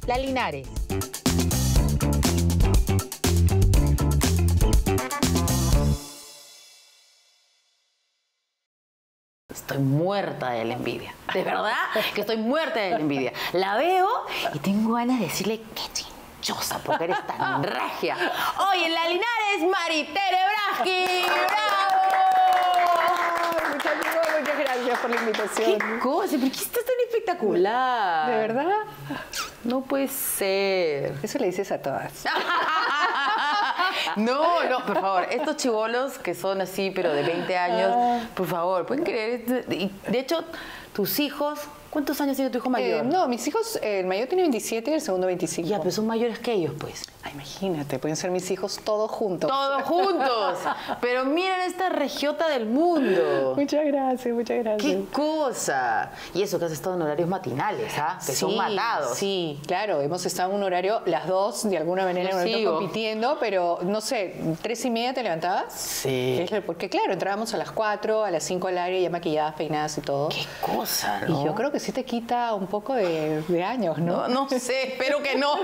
La Linares. Estoy muerta de la envidia. De verdad que estoy muerta de la envidia. La veo y tengo ganas de decirle qué chinchosa porque eres tan regia. Hoy en La Linares, Maritere Braski. ¡Bravo! Muchas gracias por la invitación. ¿Qué cosa? ¿Por qué estás tan espectacular? ¿De verdad? No puede ser. Eso le dices a todas. No, por favor, estos chibolos que son así, pero de 20 años, por favor, ¿pueden creer? Y, de hecho, tus hijos, ¿cuántos años tiene tu hijo mayor? No, mis hijos, el mayor tiene 27 y el segundo 25. Ya, pero son mayores que ellos, pues. Ay, imagínate, pueden ser mis hijos todos juntos. Todos juntos. Pero miren esta regiota del mundo. Muchas gracias, muchas gracias. ¡Qué cosa! Y eso que has estado en horarios matinales, ¿ah? Que son matados. Sí, claro, hemos estado en un horario, las dos, de alguna manera, compitiendo, pero no sé, 3:30 te levantabas. Sí. Porque claro, entrábamos a las 4, a las 5 al aire, ya maquilladas, peinadas y todo. ¡Qué cosa, no! Y yo creo que sí te quita un poco de años, ¿no? No sé, espero que no.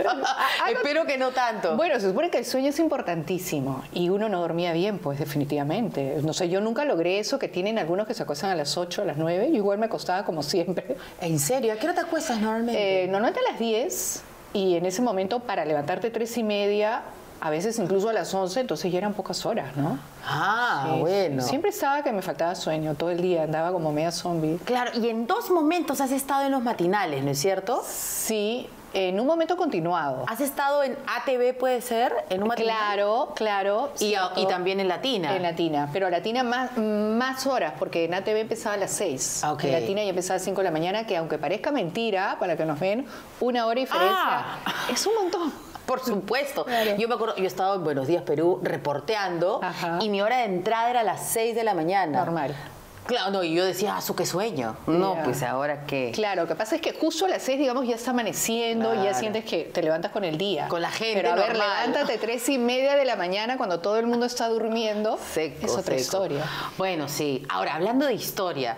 Espero que no tanto. Bueno, se supone que el sueño es importantísimo y uno no dormía bien, pues definitivamente. No sé, yo nunca logré eso que tienen algunos que se acuestan a las 8, a las 9. Yo igual me acostaba como siempre. ¿En serio? ¿A qué hora te acuestas normalmente? Normalmente a las 10 y en ese momento para levantarte 3:30, a veces incluso a las 11, entonces ya eran pocas horas, ¿no? Ah, Sí. bueno. Siempre estaba que me faltaba sueño, todo el día andaba como media zombie. Claro, y en 2 momentos has estado en los matinales, ¿no es cierto? Sí, en un momento continuado. ¿Has estado en ATV, puede ser? ¿En un matinal? Claro. Y también en Latina. En Latina, pero Latina más horas, porque en ATV empezaba a las 6. Ok. En Latina ya empezaba a las 5 de la mañana, que aunque parezca mentira, para que nos ven, 1 hora de diferencia. Es un montón. Por supuesto. Claro. Yo me acuerdo, yo estaba en Buenos Días Perú reporteando. Ajá. Y mi hora de entrada era a las 6 de la mañana. Normal. Claro, no, y yo decía, qué sueño. No, Ya. pues ahora qué. Claro, lo que pasa es que justo a las 6, digamos, ya está amaneciendo y ya Claro. sientes que te levantas con el día. Con la gente Pero a ver, normal. levántate 3:30 de la mañana cuando todo el mundo está durmiendo. Seco, es otra seco. historia. Bueno, sí. Ahora, hablando de historia,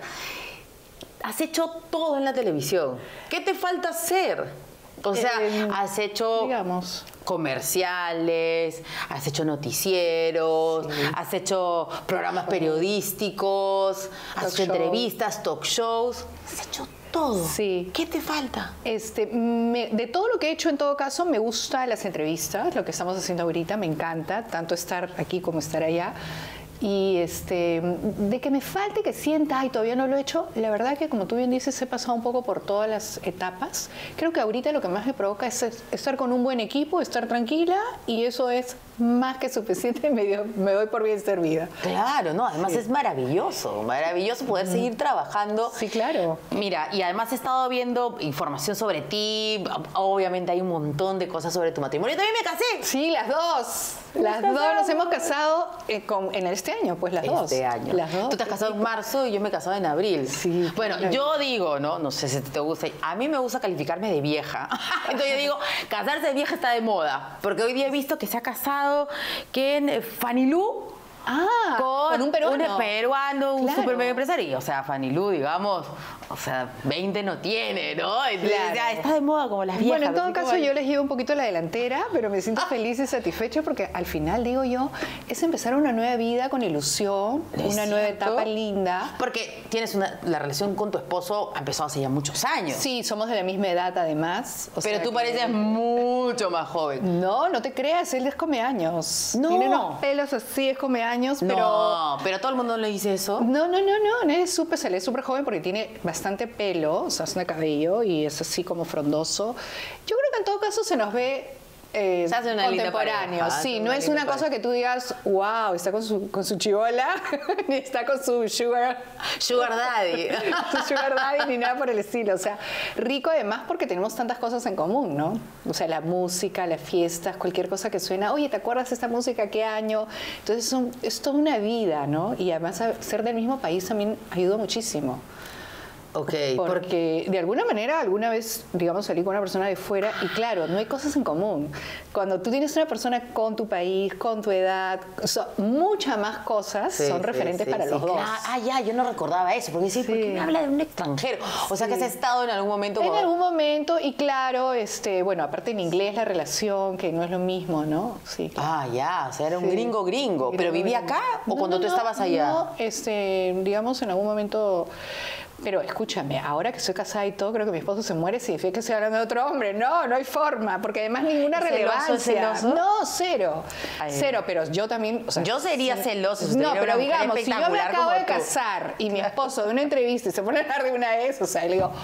has hecho todo en la televisión. ¿Qué te falta hacer? O sea, has hecho digamos, comerciales, has hecho noticieros, has hecho programas periodísticos, has hecho entrevistas, talk shows, has hecho todo. Sí. ¿Qué te falta? De todo lo que he hecho, en todo caso, me gustan las entrevistas, lo que estamos haciendo ahorita, me encanta, tanto estar aquí como estar allá. Y de que me falte, que sienta, ay, todavía no lo he hecho, la verdad que como tú bien dices, he pasado un poco por todas las etapas. Creo que ahorita lo que más me provoca es estar con un buen equipo, estar tranquila, y eso es más que suficiente, me doy por bien servida. Claro, no, además Sí. es maravilloso poder seguir trabajando. Sí, claro. Mira, y además he estado viendo información sobre ti, obviamente hay un montón de cosas sobre tu matrimonio. También me casé. Sí, las dos. Las dos nos hemos casado en este año, pues las dos. Este año. Las dos. Tú te has casado en marzo y yo me he casado en abril. Sí. Bueno, yo digo, no sé si te gusta, a mí me gusta calificarme de vieja. Entonces yo digo, casarse de vieja está de moda. Porque hoy día he visto que se ha casado Fanny Lu. Con un peruano. Un peruano, un Claro. super mega empresario. O sea, Fanny Lu, digamos, 20 no tiene, ¿no? Entonces, Claro. ya está de moda como las viejas. Bueno, en todo así caso como- yo les llevo un poquito la delantera, pero me siento feliz y satisfecha porque al final, digo yo, es empezar una nueva vida con ilusión, ¿Es una nueva cierto? etapa linda. Porque la relación con tu esposo empezó hace ya muchos años. Sí, somos de la misma edad además. Pero tú pareces mucho más joven. No te creas, él es come años. No. Tiene unos pelos así, es come años, pero... No, pero todo el mundo le dice eso. No, él es súper joven porque tiene bastante pelo, o sea, es de cabello y es así como frondoso. Yo creo que en todo caso se nos ve Se hace una linda contemporáneo. pareja, Sí, hace no una es linda una cosa pareja. que tú digas, wow, está con su chivola, ni está con su sugar Daddy. su sugar daddy, ni nada por el estilo. O sea, rico además porque tenemos tantas cosas en común, ¿no? O sea, la música, las fiestas, cualquier cosa que suena, oye, ¿te acuerdas de esta música? ¿Qué año? Entonces es, es toda una vida, ¿no? Y además ser del mismo país también ayuda muchísimo. Ok. Porque de alguna manera, alguna vez, digamos, salí con una persona de fuera y claro, no hay cosas en común. Cuando tú tienes una persona con tu país, con tu edad, muchas más cosas son referentes para los dos. Ya, yo no recordaba eso, porque ¿por qué me habla de un extranjero? O sea, que has estado en algún momento En algún momento, y claro, bueno, aparte en inglés la relación, que no es lo mismo, ¿no? Sí, claro. Ya, o sea, era un gringo. ¿Pero vivía acá o cuando tú estabas allá? No, digamos, en algún momento... Pero escúchame, ahora que soy casada y todo, creo que mi esposo se muere si que estoy hablando de otro hombre. No, no hay forma, porque además ninguna relevancia. ¿Celoso? No, cero. Cero, pero yo también... O sea, yo sería celoso. No, pero digamos, si yo me acabo de casar y mi esposo de una entrevista y se pone a hablar de una vez, o sea, le digo,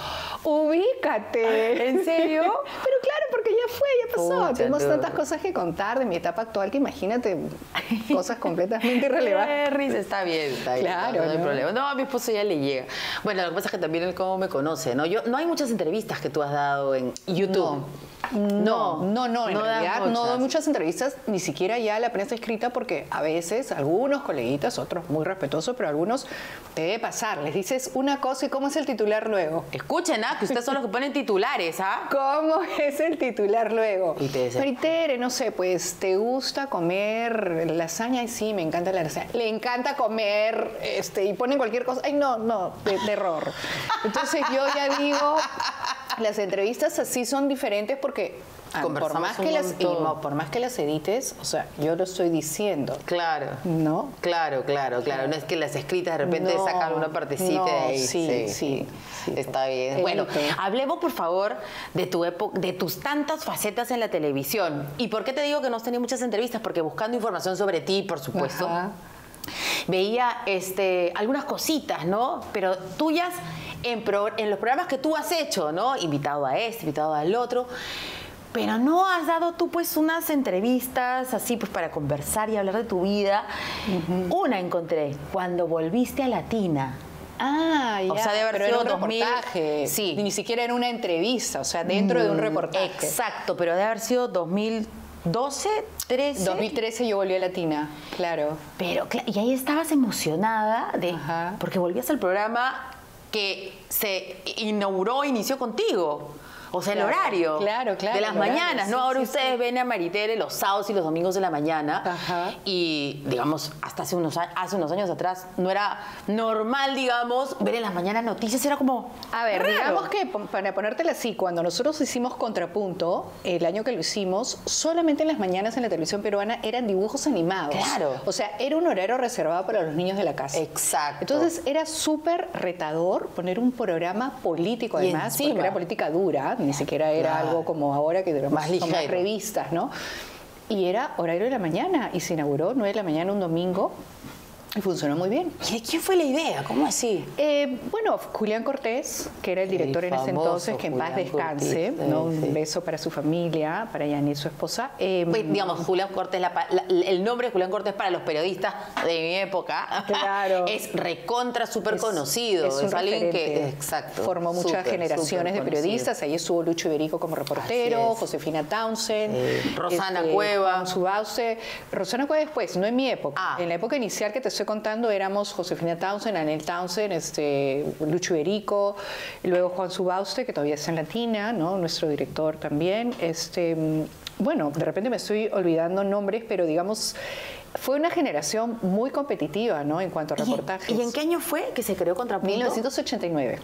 ubícate. ¿En serio? Pero claro, porque ya fue, ya pasó. Pucha, tenemos tantas cosas que contar de mi etapa actual que imagínate cosas completamente irrelevantes. Está bien. Claro, no hay problema. No, a mi esposo ya le llega. Bueno, lo que pasa es que también él cómo me conoce, ¿no? No hay muchas entrevistas que tú has dado en YouTube. No, en realidad no doy muchas entrevistas, ni siquiera ya a la prensa escrita, porque a veces algunos coleguitas, otros muy respetuosos, pero algunos te debe pasar. Les dices una cosa y ¿cómo es el titular luego? Escuchen, que ustedes son los que ponen titulares, ¿Cómo es el titular luego? Y te dicen, Maritere, no sé, pues, ¿te gusta comer lasaña? Ay, sí, me encanta la lasaña. Le encanta comer, y ponen cualquier cosa. Ay, no, de error. Entonces yo ya digo, las entrevistas así son diferentes porque por más que las edites, o sea, yo lo estoy diciendo. Claro. ¿No? Claro. No es que las escritas de repente sacan una partecita de ahí. Sí. Está bien. Bueno, hablemos por favor de tu época, de tus tantas facetas en la televisión. ¿Y por qué te digo que no has tenido muchas entrevistas? Porque buscando información sobre ti, por supuesto. Ajá. Veía algunas cositas, ¿no? Pero tuyas en los programas que tú has hecho, ¿no? Invitado a invitado al otro. Pero no has dado tú, pues, unas entrevistas así, pues, para conversar y hablar de tu vida. Una encontré, cuando volviste a Latina. Ya. O sea, debe haber sido un reportaje. Sí. Ni siquiera en una entrevista, o sea, dentro de un reportaje. Exacto, pero debe haber sido 2012, 13. 2013 yo volví a Latina, claro. Pero, y ahí estabas emocionada porque volvías al programa que se inició contigo. O sea, el horario de las mañanas, ¿no? Ahora ustedes ven a Maritere los sábados y los domingos de la mañana. Y, digamos, hasta hace unos años atrás no era normal, digamos, ver en las mañanas noticias. Era como A ver, raro. digamos que, para ponértela así, cuando nosotros hicimos Contrapunto, el año que lo hicimos, solamente en las mañanas en la televisión peruana eran dibujos animados. Claro. O sea, era un horario reservado para los niños de la casa. Exacto. Entonces, era súper retador poner un programa político, además, porque era política dura. Ni siquiera era algo como ahora que tenemos más revistas, ¿no? Y era horario de la mañana y se inauguró 9 de la mañana un domingo y funcionó muy bien. ¿Y de quién fue la idea? ¿Cómo así? Bueno, Julián Cortés, que era el director en ese entonces, que en paz descanse, ¿no? Un beso para su familia, para Yanni, su esposa. Digamos, Julián Cortés, el nombre de Julián Cortés para los periodistas de mi época es recontra súper conocido. Es alguien que formó muchas generaciones de periodistas. Ahí estuvo Lucho Iberico como reportero, Josefina Townsend, Rosana Cueva. Rosana Cueva después, no en mi época. En la época inicial que te estoy contando éramos Josefina Townsend, Anel Townsend, Lucho Iberico, luego Juan Subauste, que todavía está en Latina, ¿no? Nuestro director también. Bueno, de repente me estoy olvidando nombres, pero digamos, fue una generación muy competitiva, ¿no? En cuanto a reportajes. ¿Y en qué año fue que se creó Contrapunto? 1989.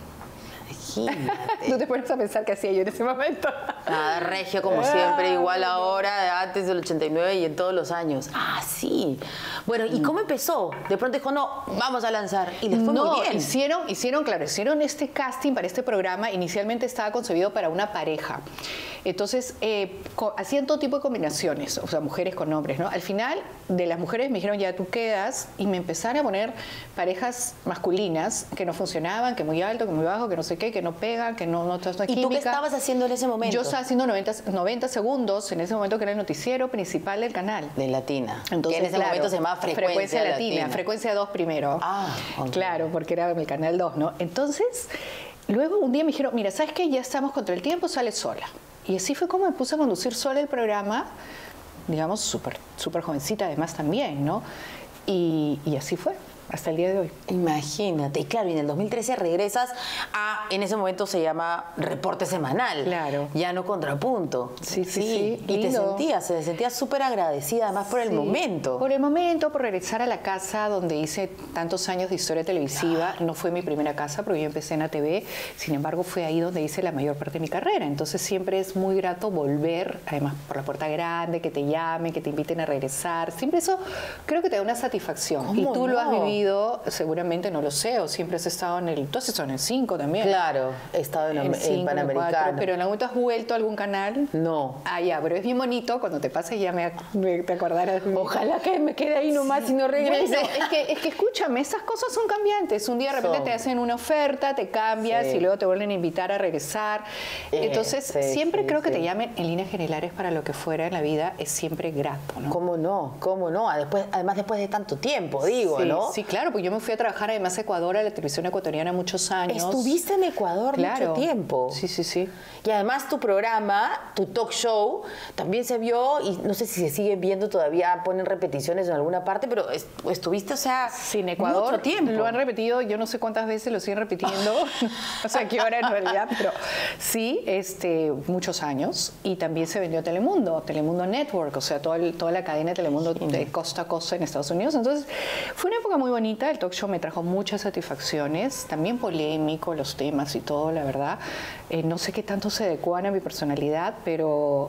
¿Tú te pones a pensar qué hacía yo en ese momento? Nada, regio como siempre, igual ahora, antes del 89 y en todos los años. Sí. Bueno, ¿y cómo empezó? De pronto dijo, no, vamos a lanzar. Y les fue muy bien. Hicieron este casting para este programa. Inicialmente estaba concebido para una pareja. Entonces, hacían todo tipo de combinaciones, o sea, mujeres con hombres, ¿no? Al final, de las mujeres me dijeron, ya tú quedas, y me empezaron a poner parejas masculinas que no funcionaban, que muy alto, que muy bajo, que no sé qué, que no pegan, que no estás una química. ¿Y tú qué estabas haciendo en ese momento? Yo estaba haciendo 90 segundos, en ese momento que era el noticiero principal del canal. De Latina. Entonces, que en ese momento se llamaba Frecuencia Latina. Frecuencia 2 primero. Okay. Claro, porque era el canal 2, ¿no? Entonces, luego un día me dijeron, mira, ¿sabes qué? Ya estamos contra el tiempo, sale sola. Y así fue como me puse a conducir sola el programa, digamos, súper jovencita además también, ¿no? Y así fue. hasta el día de hoy. Imagínate, y claro, y en el 2013 regresas a, en ese momento se llama Reporte Semanal. Claro. Ya no Contrapunto. Sí. Y Lindo. te sentías súper agradecida además por el momento. Por el momento, por regresar a la casa donde hice tantos años de historia televisiva. No fue mi primera casa porque yo empecé en ATV, sin embargo fue ahí donde hice la mayor parte de mi carrera. Entonces siempre es muy grato volver, además por la puerta grande, que te llamen, que te inviten a regresar. Siempre eso creo que te da una satisfacción. Y tú lo has vivido, seguramente, no lo sé, o siempre has estado en el... Tú has estado en el 5 también. Claro, he estado en el 5, Panamericano. 4, pero ¿en algún momento has vuelto a algún canal? No. Ah, ya, pero es bien bonito, cuando te pases ya te acordarás. Ojalá que me quede ahí nomás y no regrese. Bueno, es que escúchame, esas cosas son cambiantes. Un día de repente te hacen una oferta, te cambias y luego te vuelven a invitar a regresar. Entonces, siempre creo que te llamen en líneas generales para lo que fuera en la vida, es siempre grato, ¿no? ¿Cómo no? ¿Cómo no? Además, después de tanto tiempo, digo, ¿no? Sí, claro, porque yo me fui a trabajar además a Ecuador, a la televisión ecuatoriana muchos años. Estuviste en Ecuador mucho tiempo. Sí. Y además tu programa, tu talk show, también se vio, y no sé si se sigue viendo todavía, ponen repeticiones en alguna parte, pero estuviste, o sea, en Ecuador mucho tiempo. Lo han repetido, yo no sé cuántas veces lo siguen repitiendo, o sea, qué hora en realidad, pero sí, muchos años. Y también se vendió a Telemundo Network, o sea, toda la cadena de Telemundo de costa a costa en Estados Unidos. Entonces, fue una época muy bonita, el talk show me trajo muchas satisfacciones, también polémico los temas y todo, la verdad. No sé qué tanto se adecuan a mi personalidad, pero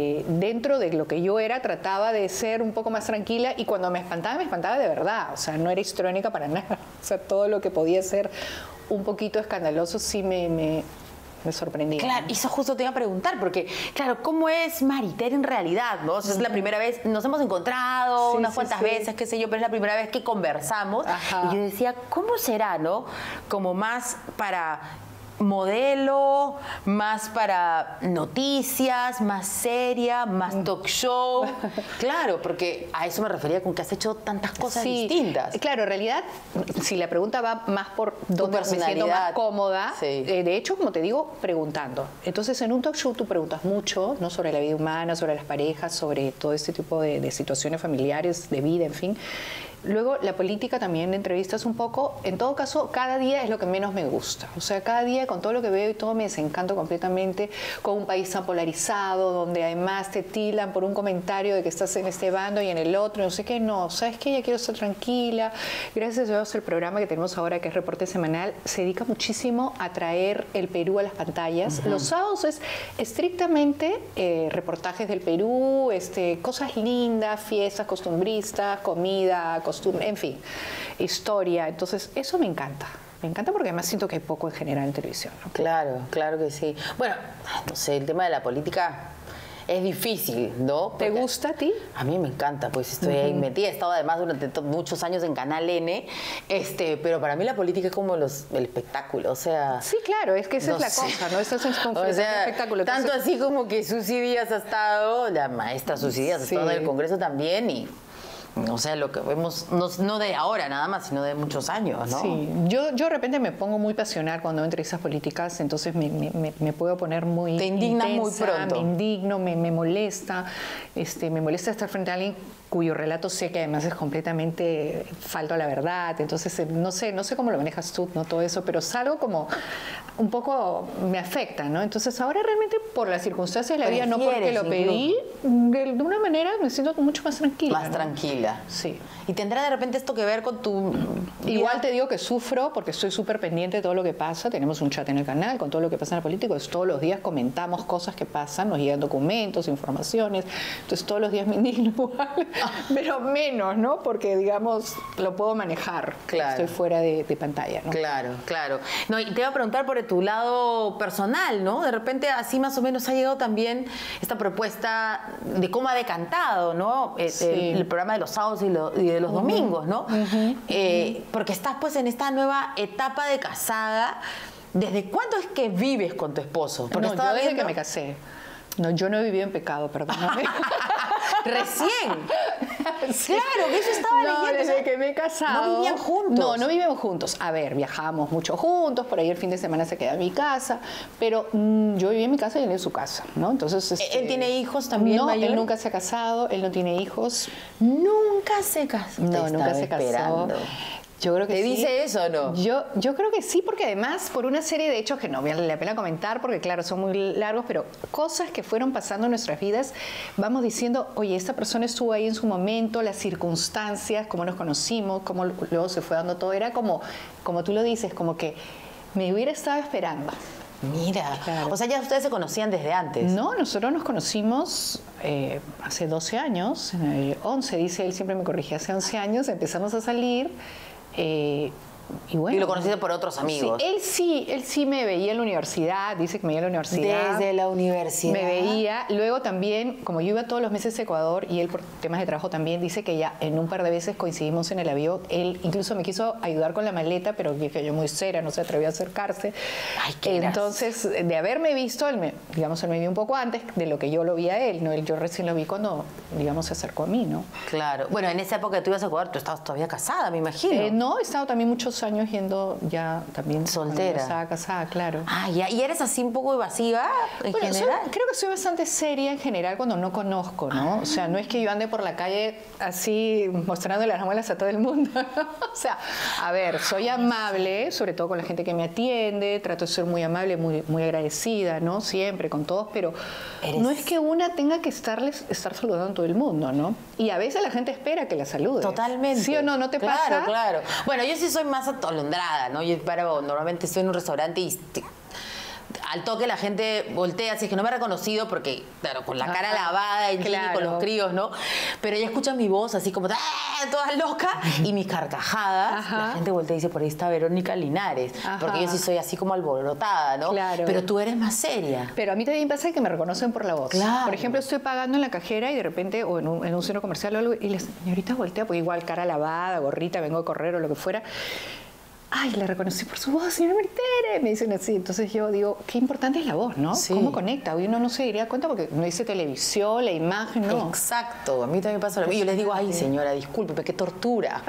dentro de lo que yo era, trataba de ser un poco más tranquila, y cuando me espantaba de verdad, o sea, no era histriónica para nada. O sea, todo lo que podía ser un poquito escandaloso sí me sorprendía. Claro, y eso justo te iba a preguntar, porque, claro, ¿cómo es Maritere en realidad, no? O sea, es la primera vez, nos hemos encontrado unas cuantas veces, qué sé yo, pero es la primera vez que conversamos. Ajá. Y yo decía, ¿cómo será, no? Como más para modelo, más para noticias, más seria, más talk show. Claro, porque a eso me refería con que has hecho tantas cosas distintas. Claro, en realidad, si la pregunta va más por dónde me siento más cómoda, de hecho, como te digo, preguntando. Entonces, en un talk show tú preguntas mucho, ¿no? Sobre la vida humana, sobre las parejas, sobre todo este tipo de situaciones familiares, de vida, en fin. Luego, la política también, entrevistas un poco. En todo caso, cada día es lo que menos me gusta. O sea, cada día, con todo lo que veo y todo, me desencanto completamente con un país tan polarizado, donde además te tildan por un comentario de que estás en este bando y en el otro, no sé qué. No, ¿sabes qué? Ya quiero estar tranquila. Gracias a Dios, el programa que tenemos ahora, que es Reporte Semanal, se dedica muchísimo a traer el Perú a las pantallas. Los sábados es estrictamente reportajes del Perú, cosas lindas, fiestas costumbristas, comida, costumbre, en fin, historia. Entonces, eso me encanta. Me encanta porque además siento que hay poco en general en televisión, ¿no? Claro, claro que sí. Bueno, no sé, el tema de la política es difícil, ¿no? Porque ¿te gusta a ti? A mí me encanta, pues estoy ahí metida. He estado además durante muchos años en Canal N, pero para mí la política es como el espectáculo, o sea... Sí, claro, es que esa es la cosa, ¿no? Estás en o sea, espectáculo. Tanto así como que Susy Díaz ha estado, la maestra Susy Díaz ha estado en el Congreso también, y... O sea, lo que vemos, no de ahora nada más, sino de muchos años, ¿no? Sí, yo de repente me pongo muy pasional cuando entro en esas políticas, entonces me puedo poner muy Te indignas muy pronto. Me indigno, me molesta, me molesta estar frente a alguien cuyo relato sé que además es completamente falto a la verdad. Entonces, no sé cómo lo manejas tú, ¿no? Todo eso, pero salgo como un poco, me afecta, ¿no? Entonces, ahora realmente por las circunstancias de la vida, no porque lo pedí, de una manera me siento mucho más tranquila. Más tranquila. Sí. ¿Y tendrá de repente esto que ver con tu vida? Igual te digo que sufro porque estoy súper pendiente de todo lo que pasa. Tenemos un chat en el canal con todo lo que pasa en el político. Entonces, todos los días comentamos cosas que pasan, nos llegan documentos, informaciones. Entonces, todos los días me indigno igual, pero menos, ¿no? Porque, digamos, lo puedo manejar. Claro. Estoy fuera de pantalla, ¿no? Claro, claro. No, y te iba a preguntar por tu lado personal, ¿no? De repente, así más o menos ha llegado también esta propuesta de cómo ha decantado, ¿no? El programa de los sábados y de los domingos, ¿no? Porque estás pues en esta nueva etapa de casada. ¿Desde cuándo es que vives con tu esposo? Porque no, yo desde que me casé. No, yo no he vivido en pecado, perdóname. Recién. Sí. Claro, que eso estaba leyendo. Desde que me he casado. ¿No vivían juntos? No vivíamos juntos. A ver, viajábamos mucho juntos, por ahí el fin de semana se queda en mi casa, pero yo vivía en mi casa y él en su casa, ¿no? Entonces, ¿él tiene hijos también? No, mayor? Él nunca se ha casado, él no tiene hijos. ¿Nunca se casó? No, nunca se casó. Yo creo que ¿Te sí. dice eso o no? Yo creo que sí, porque además por una serie de hechos que no vale la pena comentar, porque claro, son muy largos, pero cosas que fueron pasando en nuestras vidas, vamos diciendo, oye, esta persona estuvo ahí en su momento, las circunstancias, cómo nos conocimos, cómo luego se fue dando todo, era como tú lo dices, como que me hubiera estado esperando. Mira, Claro. o sea, ya ustedes se conocían desde antes. No, nosotros nos conocimos hace 12 años, 11, dice él, siempre me corrige, hace 11 años empezamos a salir. Y bueno, Y lo conociste por otros amigos. Sí, él sí me veía en la universidad, dice que me veía en la universidad. Desde la universidad. Me veía. Luego también, como yo iba todos los meses a Ecuador y él por temas de trabajo también, dice que ya en un par de veces coincidimos en el avión. Él incluso me quiso ayudar con la maleta, pero dije yo muy seria, no se atrevió a acercarse. Ay, qué Entonces, de haberme visto, él me vio un poco antes de lo que yo lo vi a él, ¿no? Yo recién lo vi cuando, digamos, se acercó a mí, ¿no? Claro. Bueno, en esa época que tú ibas a Ecuador, tú estabas todavía casada, me imagino. No, he estado también muchos años yendo ya también Soltera. cuando estaba casada, claro. Ah, ya. ¿Y eres así un poco evasiva en Bueno, general? creo que soy bastante seria en general cuando no conozco, ¿no? O sea, no es que yo ande por la calle así mostrando las muelas a todo el mundo, ¿no? O sea, a ver, soy amable, sobre todo con la gente que me atiende, trato de ser muy amable, muy agradecida, ¿no? Siempre, con todos, pero no es que una tenga que estar saludando a todo el mundo, ¿no? Y a veces la gente espera que la saludes. Totalmente. ¿Sí o no? ¿No te pasa? Claro, claro. Bueno, yo sí soy más atolondrada, ¿no? Yo normalmente estoy en un restaurante y al toque la gente voltea, así es que no me ha reconocido porque, claro, con la cara lavada en claro. con los críos, ¿no? Pero ella escucha mi voz así como toda loca y mis carcajadas. Ajá. La gente voltea y dice, por ahí está Verónica Linares. Ajá. Porque yo sí soy así como alborotada, ¿no? Claro. Pero tú eres más seria. Pero a mí también pasa que me reconocen por la voz. Claro. Por ejemplo, estoy pagando en la cajera y de repente, o en un centro comercial o algo, y la señorita voltea, pues igual cara lavada, gorrita, vengo a correr o lo que fuera. Ay, la reconocí por su voz, señora Maritere, me dicen así. Entonces yo digo, qué importante es la voz, ¿no? Sí. ¿Cómo conecta? Hoy uno no se daría cuenta porque no dice televisión, la imagen, ¿no? Exacto, a mí también pasa lo mismo. Yo les digo, ay señora, discúlpeme, qué tortura.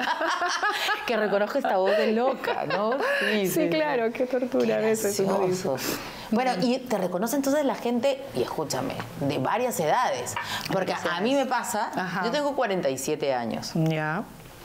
Que reconozca esta voz de loca, ¿no? Sí, claro, qué tortura a veces uno dice. graciosos. Bueno, y te reconoce entonces la gente, y escúchame, de varias edades. Porque a mí me pasa, Ajá. yo tengo 47 años. Ya.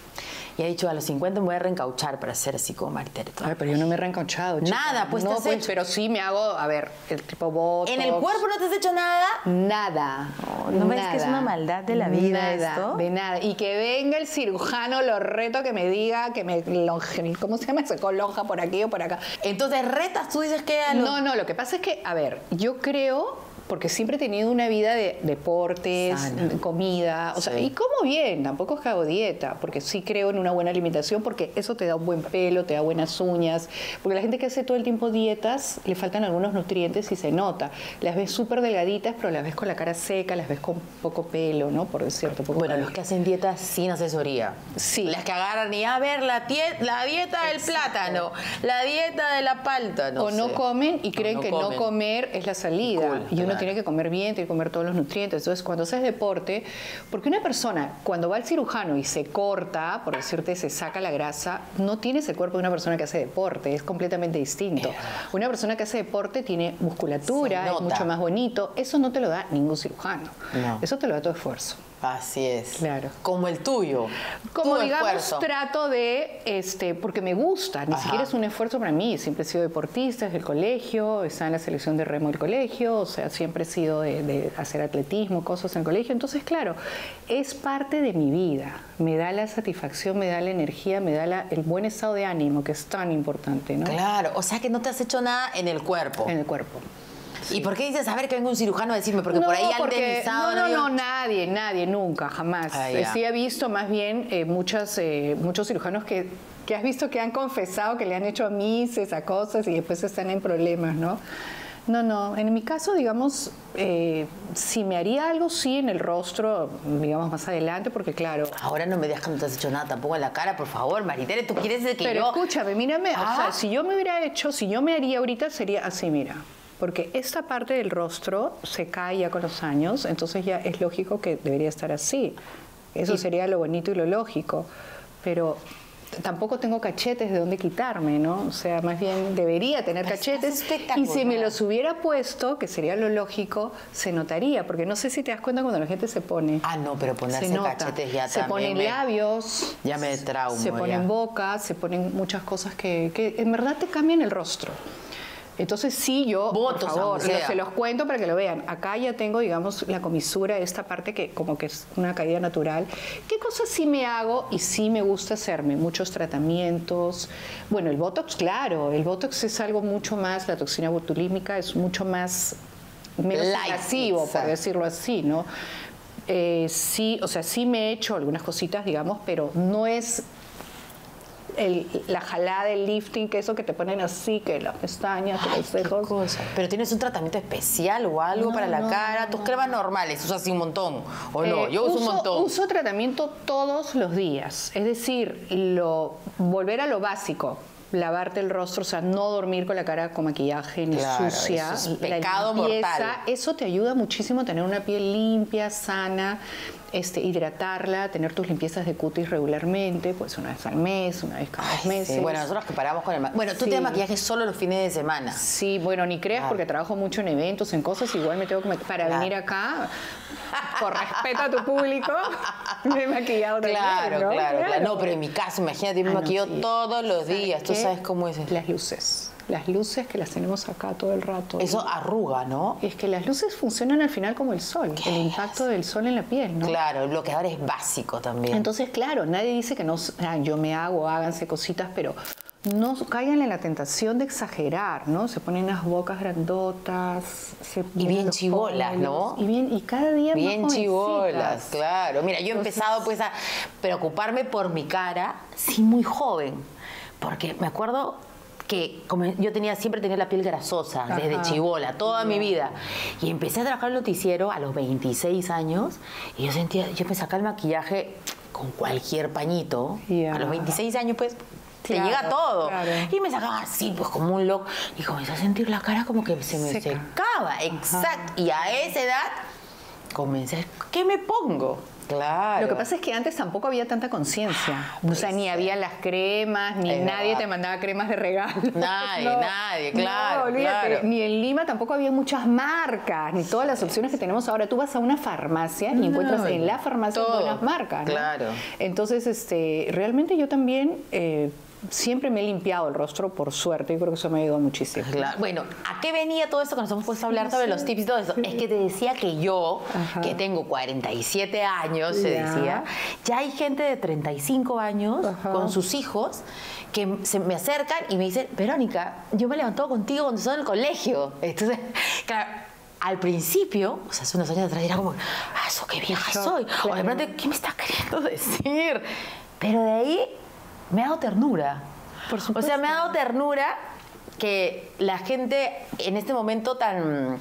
Y he dicho, a los 50 me voy a reencauchar para ser así como Maritere. Ay, pero yo no me he reencauchado, chica. Nada, pues te no, has hecho. pero sí me hago, a ver, el tipo botox. ¿En el cuerpo no te has hecho nada? Nada. ¿no ves que es una maldad de la vida nada, esto? De nada. Y que venga el cirujano, lo reto que me diga, que me ¿cómo se llama? Se lonja por aquí o por acá. Entonces, retas, tú dices que... No, lo que pasa es que, a ver, yo creo, porque siempre he tenido una vida de deportes, Sana. de comida, o sea, Sí. y como bien, tampoco es que hago dieta, porque sí creo en una buena alimentación, porque eso te da un buen pelo, te da buenas uñas, porque la gente que hace todo el tiempo dietas, le faltan algunos nutrientes y se nota. Las ves súper delgaditas, pero las ves con la cara seca, las ves con poco pelo, ¿no? Por decirte, poco Bueno, pelo. los que hacen dietas sin asesoría. Sí. Las que agarran y a ver la dieta del plátano, la dieta de la palta, no o sé. no comen y creen no que comen. no comer es la salida. Cool, y uno claro. tiene que comer bien, tiene que comer todos los nutrientes. Entonces, cuando haces deporte, porque una persona, cuando va al cirujano y se corta, por decirte, se saca la grasa, no tienes el cuerpo de una persona que hace deporte, es completamente distinto. Una persona que hace deporte tiene musculatura, Se es nota. mucho más bonito. Eso no te lo da ningún cirujano. No. Eso te lo da tu esfuerzo. Así es. Claro. Como el tuyo. Como Tu digamos, esfuerzo. trato de, porque me gusta, ni Ajá. siquiera es un esfuerzo para mí, siempre he sido deportista desde el colegio, estaba en la selección de remo del colegio, o sea, siempre he sido de hacer atletismo, cosas en el colegio, entonces claro, es parte de mi vida, me da la satisfacción, me da la energía, me da el buen estado de ánimo, que es tan importante, ¿no? Claro, o sea que no te has hecho nada en el cuerpo. En el cuerpo. ¿Y por qué dices, a ver, que venga un cirujano a decirme? Porque por ahí han deslizado... No, nadie, nunca, jamás. Ah, ya. Sí he visto más bien muchos cirujanos que has visto que han confesado que le han hecho a mises, a cosas y después están en problemas, ¿no? No, en mi caso, digamos, si me haría algo, sí, en el rostro, digamos, más adelante, porque claro... Ahora no me digas que no te has hecho nada tampoco en la cara, por favor, Maritere, tú quieres decir que Pero yo... escúchame, mírame, o Ah. sea, si yo me hubiera hecho, si yo me haría ahorita, sería así, mira. Porque esta parte del rostro se cae ya con los años, entonces ya es lógico que debería estar así. Eso sería lo bonito y lo lógico. Pero tampoco tengo cachetes de dónde quitarme, ¿no? O sea, más bien debería tener cachetes. Y si me los hubiera puesto, que sería lo lógico, se notaría, porque no sé si te das cuenta cuando la gente se pone. Ah, no, pero ponerse cachetes ya se ponen labios. Ya me trauma. Se ponen boca, se ponen muchas cosas que en verdad te cambian el rostro. Entonces sí, yo, Botox, por favor, se los cuento para que lo vean. Acá ya tengo, digamos, la comisura, esta parte que como que es una caída natural. ¿Qué cosas sí me hago y sí me gusta hacerme? Muchos tratamientos. Bueno, el Botox, claro, el Botox es algo mucho más, la toxina botulínica es mucho más, menos invasivo, por decirlo así, ¿no? Sí, o sea, sí me he hecho algunas cositas, digamos, pero no es la jalada del lifting, que eso que te ponen así, que las pestañas, que los cejas. Pero tienes un tratamiento especial o algo para la cara. Tus cremas normales, usas así un montón. ¿O no? Yo uso un montón. Uso tratamiento todos los días. Es decir, volver a lo básico. Lavarte el rostro, o sea, no dormir con la cara con maquillaje ni sucia. Eso es pecado mortal. Eso te ayuda muchísimo a tener una piel limpia, sana, hidratarla, tener tus limpiezas de cutis regularmente, pues una vez al mes, una vez cada 2 meses. Sí. Bueno, nosotros que paramos con el maquillaje. Bueno, tú te das maquillaje solo los fines de semana. Sí, bueno, ni creas porque trabajo mucho en eventos, en cosas, igual me tengo que para venir acá, por respeto a tu público, me he maquillado también. Claro. No, pero en mi caso, imagínate, me maquillo todos los días. ¿Tú sabes cómo es eso? Las luces que las tenemos acá todo el rato. Eso arruga, ¿no? Es que las luces funcionan al final como el sol, el impacto del sol en la piel, ¿no? Claro, el bloqueador es básico también. Entonces, claro, nadie dice que no, yo me hago, háganse cositas, pero no caigan en la tentación de exagerar, ¿no? Se ponen las bocas grandotas, y bien chibolas, ¿no? Y cada día bien más chibolas, claro. Mira, yo he empezado pues a preocuparme por mi cara, sí, muy joven, porque me acuerdo que como yo siempre tenía la piel grasosa, desde chibola, toda mi vida. Y empecé a trabajar en el noticiero a los 26 años y yo me sacaba el maquillaje con cualquier pañito. A los 26 años, pues, te llega todo. Y me sacaba así, pues, como un loco. Y comencé a sentir la cara como que se me secaba. Exacto. Y a esa edad comencé, ¿qué me pongo? Claro. Lo que pasa es que antes tampoco había tanta conciencia. O sea, ni había las cremas, ni nadie te mandaba cremas de regalo. Nadie, claro. No, olvídate. Ni en Lima tampoco había muchas marcas, ni todas las opciones que tenemos ahora. Tú vas a una farmacia y encuentras en la farmacia buenas marcas, ¿no? Claro. Entonces, realmente yo también siempre me he limpiado el rostro, por suerte, y creo que eso me ha ayudado muchísimo. Claro. Bueno, ¿a qué venía todo esto que nos hemos puesto a hablar sobre los tips y todo eso? Es que te decía que yo, que tengo 47 años, se decía, ya hay gente de 35 años con sus hijos que se me acercan y me dicen, Verónica, yo me he levantado contigo cuando estaba en el colegio. Entonces, claro, al principio, o sea, hace unos años atrás, era como, ¡ah, qué vieja soy! Claro. O de pronto, ¿qué me está queriendo decir? Pero de ahí me ha dado ternura. Por supuesto. O sea, me ha dado ternura que la gente en este momento tan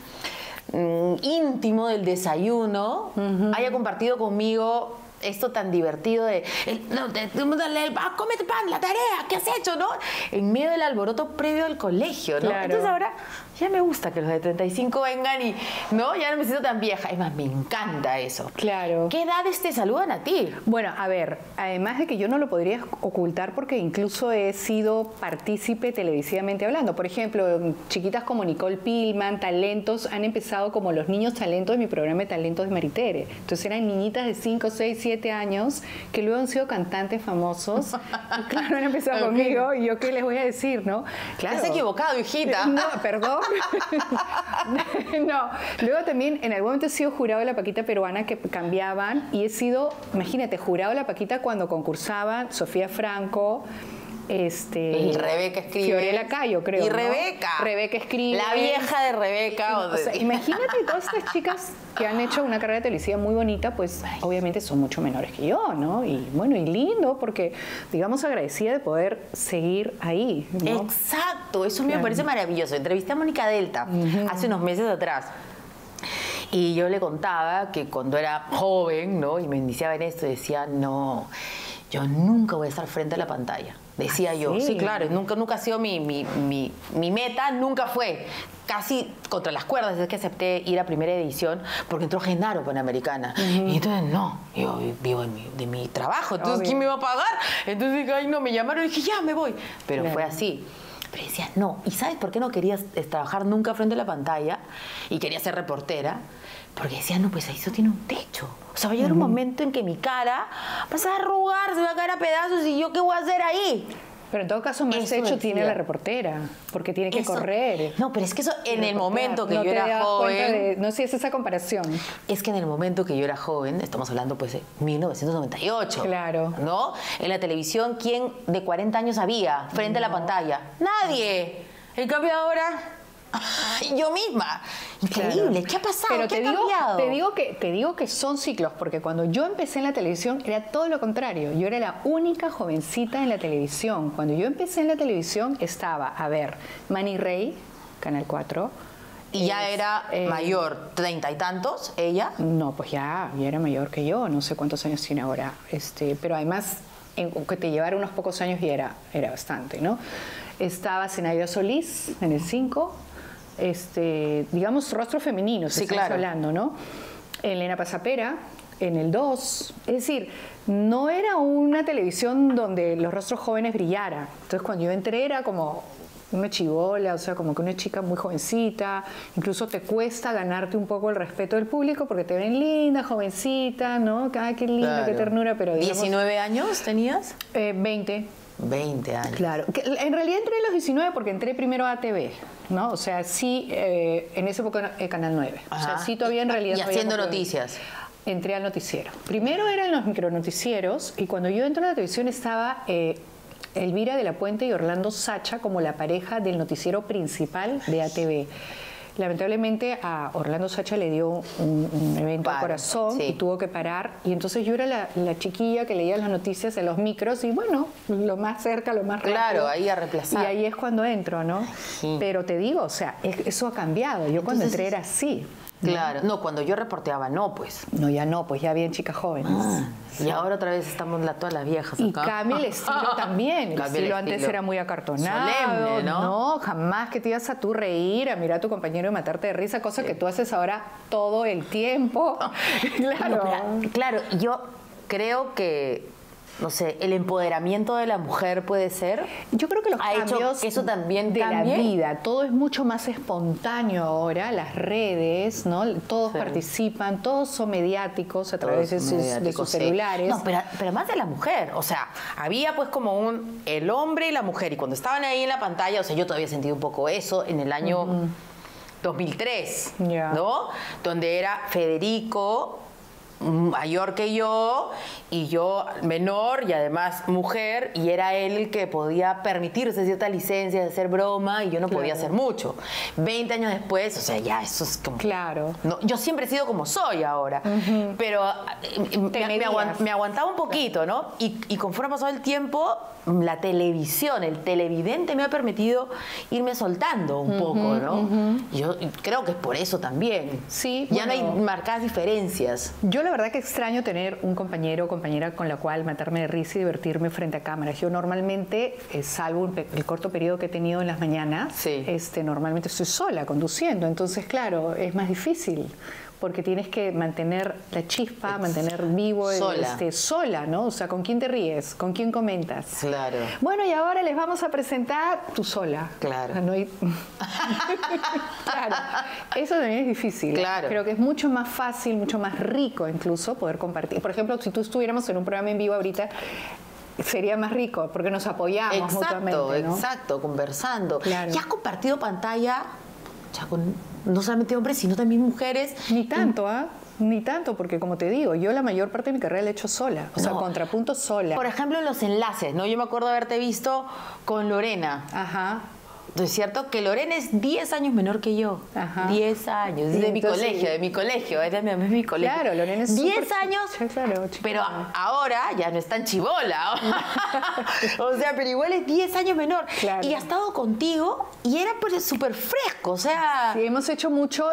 íntimo del desayuno haya compartido conmigo esto tan divertido de, cómete pan, la tarea, ¿qué has hecho, no? En medio del alboroto previo al colegio, ¿no? Claro. Entonces ahora ya me gusta que los de 35 vengan y, ¿no? Ya no me siento tan vieja. Es más, me encanta eso. Claro. ¿Qué edades te saludan a ti? Bueno, a ver, además de que yo no lo podría ocultar porque incluso he sido partícipe televisivamente hablando. Por ejemplo, chiquitas como Nicole Pillman, talentos, han empezado como los niños talentos de mi programa de talentos de Maritere. Entonces eran niñitas de 5, 6, 7 años que luego han sido cantantes famosos. Y claro, han empezado conmigo y yo qué les voy a decir, ¿no? Claro. Te has equivocado, hijita. No, perdón. No. Luego también en algún momento he sido jurado de la Paquita peruana que cambiaban y he sido, imagínate, jurado de la Paquita cuando concursaban Sofía Franco, y Rebeca escribe. Fiorella Cayo, creo. Y ¿no? Rebeca. Rebeca escribe. La vieja de Rebeca. O sea, imagínate todas estas chicas que han hecho una carrera televisiva muy bonita, pues obviamente son mucho menores que yo, ¿no? Y bueno, y lindo, porque digamos agradecida de poder seguir ahí, ¿no? Exacto, eso me parece maravilloso. Entrevisté a Mónica Delta hace unos meses atrás. Y yo le contaba que cuando era joven, ¿no? Y me iniciaba en esto, decía, no, yo nunca voy a estar frente a la pantalla. Decía yo, sí, claro, nunca ha sido mi meta, nunca fue. casi contra las cuerdas es que acepté ir a primera edición porque entró Genaro Panamericana. Y entonces, no, yo vivo de mi trabajo, entonces, ¿quién me va a pagar? Entonces dije, ay, no, me llamaron y dije, ya, me voy. Pero fue así. Pero decía, no. ¿Y sabes por qué no querías trabajar nunca frente a la pantalla y quería ser reportera? Porque decía, no, pues eso tiene un techo. O sea, va a llegar un momento en que mi cara va a arrugar, se va a caer a pedazos y yo, ¿qué voy a hacer ahí? Pero en todo caso, más hecho tiene la reportera, porque tiene que correr. No, pero es que eso en el momento que yo era joven... No sé si es esa comparación. Es que en el momento que yo era joven, estamos hablando pues de 1998. Claro. ¿No? En la televisión, ¿quién de 40 años había frente a la pantalla? Nadie. En cambio ahora... yo misma. Increíble. Claro. ¿Qué ha pasado? Pero ¿Qué ha cambiado? Te digo que son ciclos, porque cuando yo empecé en la televisión era todo lo contrario. Yo era la única jovencita en la televisión. Cuando yo empecé en la televisión estaba, a ver, Manny Rey, Canal 4. ¿Y ya era mayor, 30 y tantos, ella? No, pues ya era mayor que yo, no sé cuántos años tiene ahora. Pero además, que te llevara unos pocos años y era bastante, ¿no? Estaba Zenaida Solís en el 5. Digamos, rostro femenino, si estamos hablando, ¿no? Elena Pasapera en el 2. Es decir, no era una televisión donde los rostros jóvenes brillaran. Entonces, cuando yo entré era como una chibola, o sea, como que una chica muy jovencita. Incluso te cuesta ganarte un poco el respeto del público porque te ven linda, jovencita, ¿no? Ay, qué linda, qué ternura, pero digamos... ¿19 años tenías? 20. 20 años. Claro. En realidad entré a los 19 porque entré primero a ATV, ¿no? O sea, sí, en esa época Canal 9. Ajá. O sea, sí todavía en realidad... Y haciendo noticias. Entré al noticiero. Primero eran los micronoticieros y cuando yo entro a la televisión estaba Elvira de la Puente y Orlando Sacha como la pareja del noticiero principal de ATV. Lamentablemente a Orlando Sacha le dio un evento al corazón y tuvo que parar. Y entonces yo era la chiquilla que leía las noticias en los micros y bueno, lo más cerca, lo más rápido. Claro, ahí a reemplazar. Y ahí es cuando entro, ¿no? Sí. Pero te digo, o sea, eso ha cambiado. Yo cuando entré era así. Claro, no, cuando yo reporteaba no, pues. No, ya no, pues ya bien chicas jóvenes. Y ahora otra vez estamos todas las viejas acá. Y cambia el estilo también. El estilo antes era muy acartonado. Solemne, ¿no? No, jamás que te ibas a tú reír, a mirar a tu compañero y matarte de risa, cosa que tú haces ahora todo el tiempo. Claro. No, claro, yo creo que... No sé, el empoderamiento de la mujer puede ser. Yo creo que los cambios que eso también de cambie. La vida, todo es mucho más espontáneo ahora, las redes, ¿no? Todos participan, todos son mediáticos a través de sus celulares. No, pero más de la mujer, o sea, había pues como el hombre y la mujer, y cuando estaban ahí en la pantalla, o sea, yo todavía he sentido un poco eso en el año 2003, ¿no? Donde era Federico mayor que yo y yo menor y además mujer, y era él el que podía permitirse cierta licencia de hacer broma y yo no podía hacer mucho. 20 años después, o sea, ya eso es como... Claro. No, yo siempre he sido como soy ahora, pero me aguantaba un poquito, ¿no? Y conforme ha pasado el tiempo, la televisión, el televidente me ha permitido irme soltando un poco, ¿no? Yo creo que es por eso también. Sí. Ya no hay marcadas diferencias. Yo la verdad que extraño tener un compañero o compañera con la cual matarme de risa y divertirme frente a cámaras. Yo normalmente, salvo el corto periodo que he tenido en las mañanas, normalmente estoy sola conduciendo. Entonces, claro, es más difícil porque tienes que mantener la chispa, mantener vivo sola, ¿no? O sea, ¿con quién te ríes? ¿Con quién comentas? Claro. Bueno, y ahora les vamos a presentar tú sola. Claro. ¿No? Claro. Eso también es difícil. Claro. Creo que es mucho más fácil, mucho más rico incluso poder compartir. Por ejemplo, si tú estuviéramos en un programa en vivo ahorita, sería más rico porque nos apoyamos mutuamente, ¿no? Exacto, conversando. Claro. ¿Ya has compartido pantalla ya con no solamente hombres, sino también mujeres? Ni tanto, Ni tanto, porque como te digo, yo la mayor parte de mi carrera la he hecho sola, o sea, contrapunto sola. Por ejemplo, en los enlaces, ¿no? Yo me acuerdo de haberte visto con Lorena. Ajá. ¿Es cierto? Que Lorena es 10 años menor que yo. Ajá. 10 años. Es de mi colegio, es de mi colegio. Claro, Lorena es 10 años, claro, pero ahora ya no es tan chibola. O sea, pero igual es 10 años menor. Claro. Y ha estado contigo y era pues súper fresco, o sea... Sí, hemos hecho mucho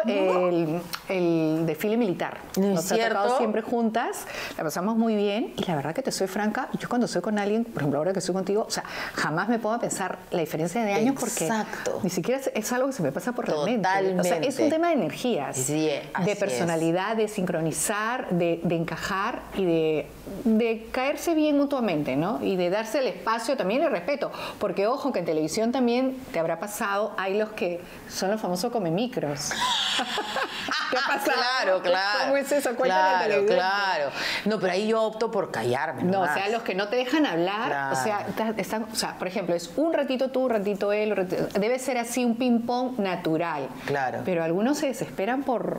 el desfile militar. Nos ha tocado siempre juntas, la pasamos muy bien y la verdad que te soy franca, yo cuando soy con alguien, por ejemplo ahora que estoy contigo, o sea, jamás me pongo a pensar la diferencia de años porque Exacto. Ni siquiera es algo que se me pasa por la mente. Totalmente. O sea, es un tema de energías, Sí, así de personalidad, de sincronizar, de encajar y de caerse bien mutuamente, ¿no? Y de darse el espacio también y el respeto. Porque, ojo, que en televisión también te habrá pasado, hay los que son los famosos comemicros. ¿Qué ha pasado? Claro. ¿Cómo es eso? Cuéntale al televidente. Claro. No, pero ahí yo opto por callarme. No, o nomás. sea, los que no te dejan hablar, Claro. o sea, por ejemplo, es un ratito tú, un ratito él, debe ser así un ping-pong natural. Claro. Pero algunos se desesperan por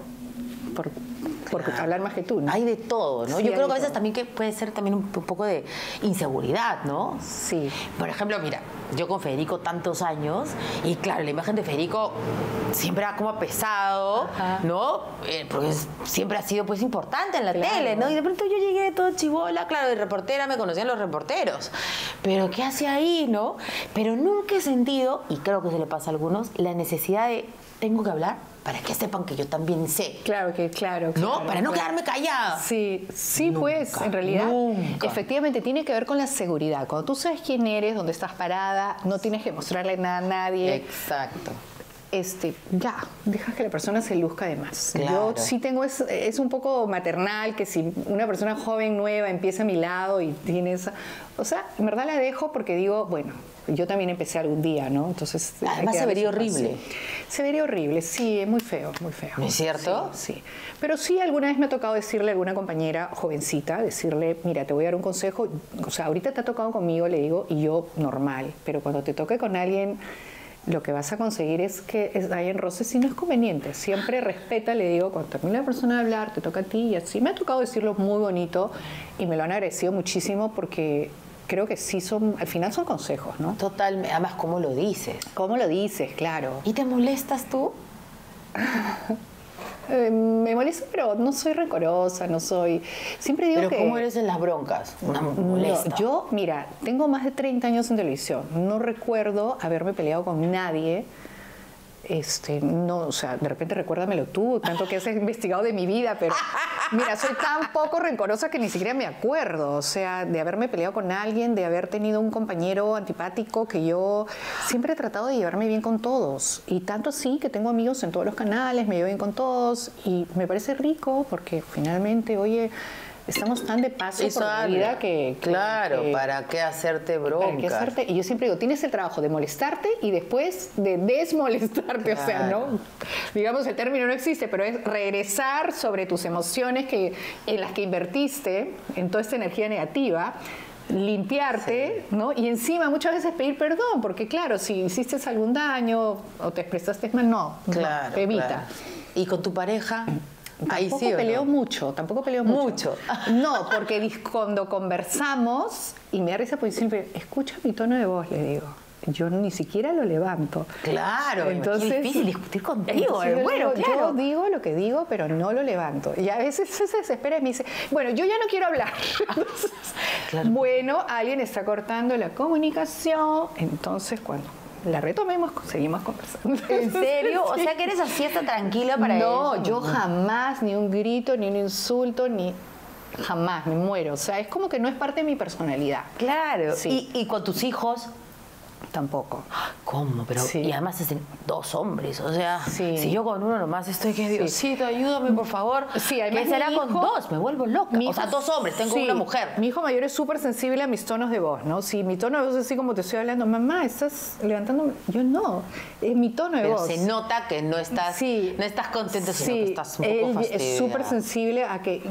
hablar más que tú, ¿no? Hay de todo, ¿no? Sí, Yo hay creo que a de veces todo. también que puede ser también un poco de inseguridad, ¿no? Sí. Por ejemplo, mira, yo con Federico tantos años y claro, la imagen de Federico siempre era como pesado, Ajá. ¿no? Porque siempre ha sido pues importante en la Claro. tele, ¿no? Y de pronto yo llegué toda chibola, claro, de reportera me conocían los reporteros. Pero ¿qué hace ahí, no? Pero nunca he sentido, y creo que se le pasa a algunos, la necesidad de tengo que hablar para que sepan que yo también sé. Claro. ¿No? Para no claro. quedarme callada. Sí, Nunca, pues, en realidad, nunca. efectivamente, tiene que ver con la seguridad. Cuando tú sabes quién eres, dónde estás parada, no tienes que mostrarle nada a nadie. Exacto. Ya, dejas que la persona se luzca de más. Claro. Yo sí tengo, es un poco maternal que si una persona joven, nueva, empieza a mi lado y tiene esa... O sea, en verdad la dejo porque digo, bueno, yo también empecé algún día, ¿no? Entonces... hay Además que se darle vería su espacio. horrible. Se vería horrible, sí, es muy feo, muy feo. ¿No es cierto? Sí. Pero sí, alguna vez me ha tocado decirle a alguna compañera jovencita, decirle, mira, te voy a dar un consejo, o sea, ahorita te ha tocado conmigo, le digo, y yo normal, pero cuando te toque con alguien... Lo que vas a conseguir es que hayan roces si no es conveniente. Siempre respeta, le digo, cuando termine la persona de hablar, te toca a ti y así. Me ha tocado decirlo muy bonito y me lo han agradecido muchísimo porque creo que sí al final son consejos, ¿no? Totalmente. Además, ¿cómo lo dices? ¿Cómo lo dices? Claro. ¿Y te molestas tú? Me molesta, pero no soy rencorosa, no soy... Siempre digo Pero que... ¿cómo eres en las broncas? Una molesta. No, yo, mira, tengo más de 30 años en televisión. No recuerdo haberme peleado con nadie. No, o sea, de repente recuérdamelo tú, tanto que has investigado de mi vida, pero mira, soy tan poco rencorosa que ni siquiera me acuerdo, o sea, de haberme peleado con alguien, de haber tenido un compañero antipático, que yo siempre he tratado de llevarme bien con todos, y tanto así que tengo amigos en todos los canales, me llevo bien con todos, y me parece rico porque finalmente, oye, estamos tan de paso por la vida que Claro, ¿para qué hacerte bronca? ¿para qué hacerte? Y yo siempre digo, tienes el trabajo de molestarte y después de desmolestarte, o sea, Claro. ¿no? Digamos, el término no existe, pero es regresar sobre tus emociones en las que invertiste, en toda esta energía negativa, limpiarte, ¿no? Y encima muchas veces pedir perdón, porque claro, si hiciste algún daño o te expresaste mal, no, evita. Claro. ¿Y con tu pareja? Ahí Tampoco sí, ¿o no? peleo mucho, tampoco peleo mucho. No, porque cuando conversamos, y me da risa porque siempre, escucha mi tono de voz, le digo. Yo ni siquiera lo levanto. Claro, Entonces, qué difícil discutir contigo. entonces yo Bueno, digo, claro. yo digo lo que digo, pero no lo levanto. Y a veces se desespera y me dice, bueno, yo ya no quiero hablar. Entonces, Claro. bueno, alguien está cortando la comunicación. Entonces, cuando la retomemos, seguimos conversando. ¿En serio? O sea que eres así, está tranquila para No, eso. yo jamás, ni un grito, ni un insulto, ni jamás, me muero. O sea, es como que no es parte de mi personalidad. Claro. Sí. ¿Y con tus hijos? Tampoco. ¿Cómo? Pero, Sí. y además es dos hombres, o sea, Sí. si yo con uno nomás estoy que Sí. Diosito, ayúdame por favor. Sí, además ¿Qué será mi con hijo- dos? Me vuelvo loca. Mi O sea, hijo- dos hombres, tengo sí, una mujer. Mi hijo mayor es súper sensible a mis tonos de voz, ¿no? Si mi tono de voz es así como te estoy hablando, mamá, ¿estás levantándome? Yo no, es mi tono de Pero voz. se nota que no estás, Sí. no estás contenta, sino que estás un él poco fastidiada. es súper sensible a que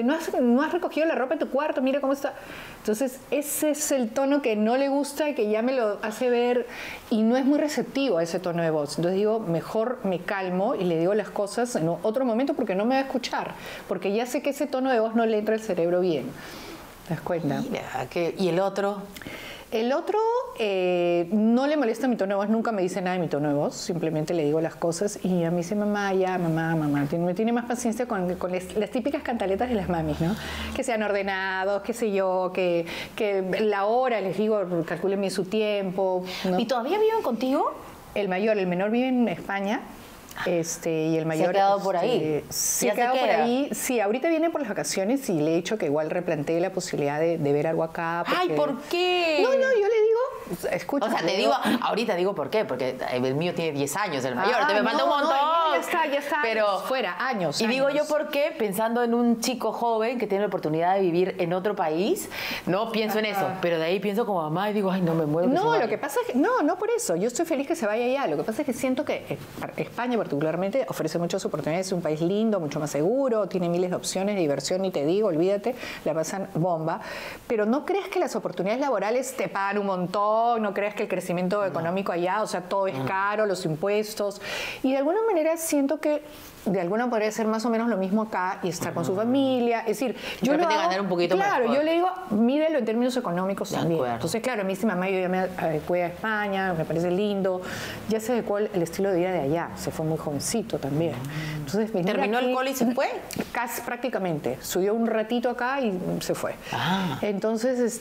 no has recogido la ropa en tu cuarto, mira cómo está. Entonces, ese es el tono que no le gusta y que ya me lo hace ver y no es muy receptivo a ese tono de voz. Entonces digo, mejor me calmo y le digo las cosas en otro momento porque no me va a escuchar, porque ya sé que ese tono de voz no le entra al cerebro bien. ¿Te das cuenta? Mira, ¿y el otro? El otro no le molesta mi tono de voz, nunca me dice nada de mi tono de voz, simplemente le digo las cosas y a mí dice mamá, ya, mamá, me tiene más paciencia con las típicas cantaletas de las mamis, ¿no? Que sean ordenados, qué sé yo, que la hora, les digo, calculen bien su tiempo, ¿no? ¿Y todavía viven contigo? El menor vive en España. Y el mayor quedado por ahí. se Ya ha se quedado por queda. ahí. Sí, ahorita viene por las vacaciones y le he dicho que igual replantee la posibilidad de ver algo acá. Ay, porque- ¿por qué? No, yo le digo, escucha. O sea, te digo, ahorita digo por qué, porque el mío tiene 10 años, el mayor, te me falta un montón. No, ya está, pero fuera, años. Y digo yo por qué, pensando en un chico joven que tiene la oportunidad de vivir en otro país, no pienso en eso, pero de ahí pienso como mamá y digo, ay, no me muero. No, lo que pasa es que, no por eso, yo estoy feliz que se vaya allá, lo que pasa es que siento que España particularmente ofrece muchas oportunidades, es un país lindo, mucho más seguro, tiene miles de opciones de diversión, ni te digo, olvídate, la pasan bomba, pero no crees que las oportunidades laborales te pagan un montón, no crees que el crecimiento económico allá, o sea, todo es caro, los impuestos, y de alguna manera siento que de alguna podría ser más o menos lo mismo acá y estar con su familia. Es decir, yo lo hago, ganar un poquito claro, mejor. yo le digo, mídelo en términos económicos De también. acuerdo. Entonces, claro, a mí sí, mamá, yo ya me adecué a España, me parece lindo. Ya se adecuó el estilo de vida de allá. Se fue muy jovencito también. Entonces, venir ¿Terminó aquí, el cole y se fue? Casi prácticamente. Subió un ratito acá y se fue. Entonces,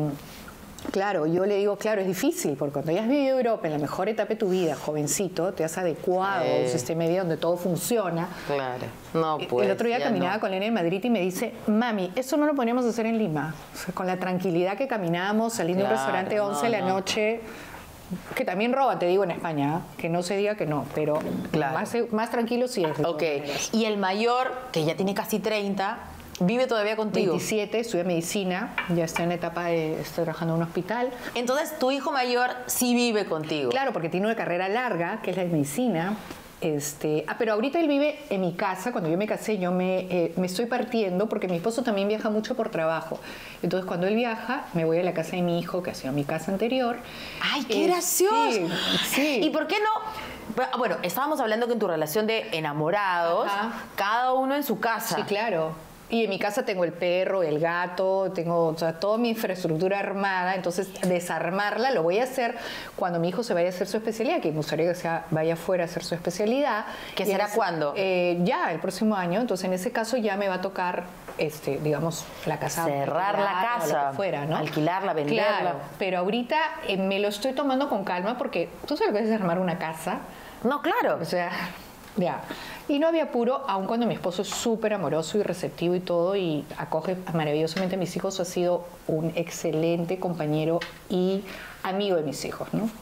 claro, yo le digo, claro, es difícil, porque cuando ya has vivido Europa en la mejor etapa de tu vida, jovencito, te has adecuado a un sistema de vida donde todo funciona. Claro, no pues. El otro día caminaba con Lene en Madrid y me dice, mami, eso no lo poníamos a hacer en Lima. O sea, con la tranquilidad que caminábamos, saliendo de un restaurante 11 de la noche, que también roba, te digo, en España, que no se diga que no, pero más tranquilo sí es. Ok, y el mayor, que ya tiene casi 30, ¿vive todavía contigo? 27, estudia medicina, ya está en la etapa de, estoy trabajando en un hospital. Entonces, tu hijo mayor sí vive contigo. Claro, porque tiene una carrera larga, que es la de medicina. Pero ahorita él vive en mi casa. Cuando yo me casé, yo me estoy partiendo porque mi esposo también viaja mucho por trabajo. Entonces, cuando él viaja, me voy a la casa de mi hijo, que ha sido mi casa anterior. ¡Ay, qué gracioso! Sí, sí. ¿Y por qué no? Bueno, estábamos hablando que en tu relación de enamorados, cada uno en su casa. Sí, claro. Y en mi casa tengo el perro, el gato, tengo toda mi infraestructura armada, entonces desarmarla lo voy a hacer cuando mi hijo se vaya a hacer su especialidad, que me gustaría que vaya fuera a hacer su especialidad. ¿Qué será cuándo? Ya, el próximo año, entonces en ese caso ya me va a tocar, digamos, la casa. Cerrar la casa, lo que fuera, ¿no? Alquilarla, venderla. Claro, pero ahorita me lo estoy tomando con calma porque tú sabes lo que es armar una casa. No, claro. O sea, ya. Y no había apuro, aun cuando mi esposo es súper amoroso y receptivo y todo, y acoge maravillosamente a mis hijos, ha sido un excelente compañero y amigo de mis hijos, ¿no?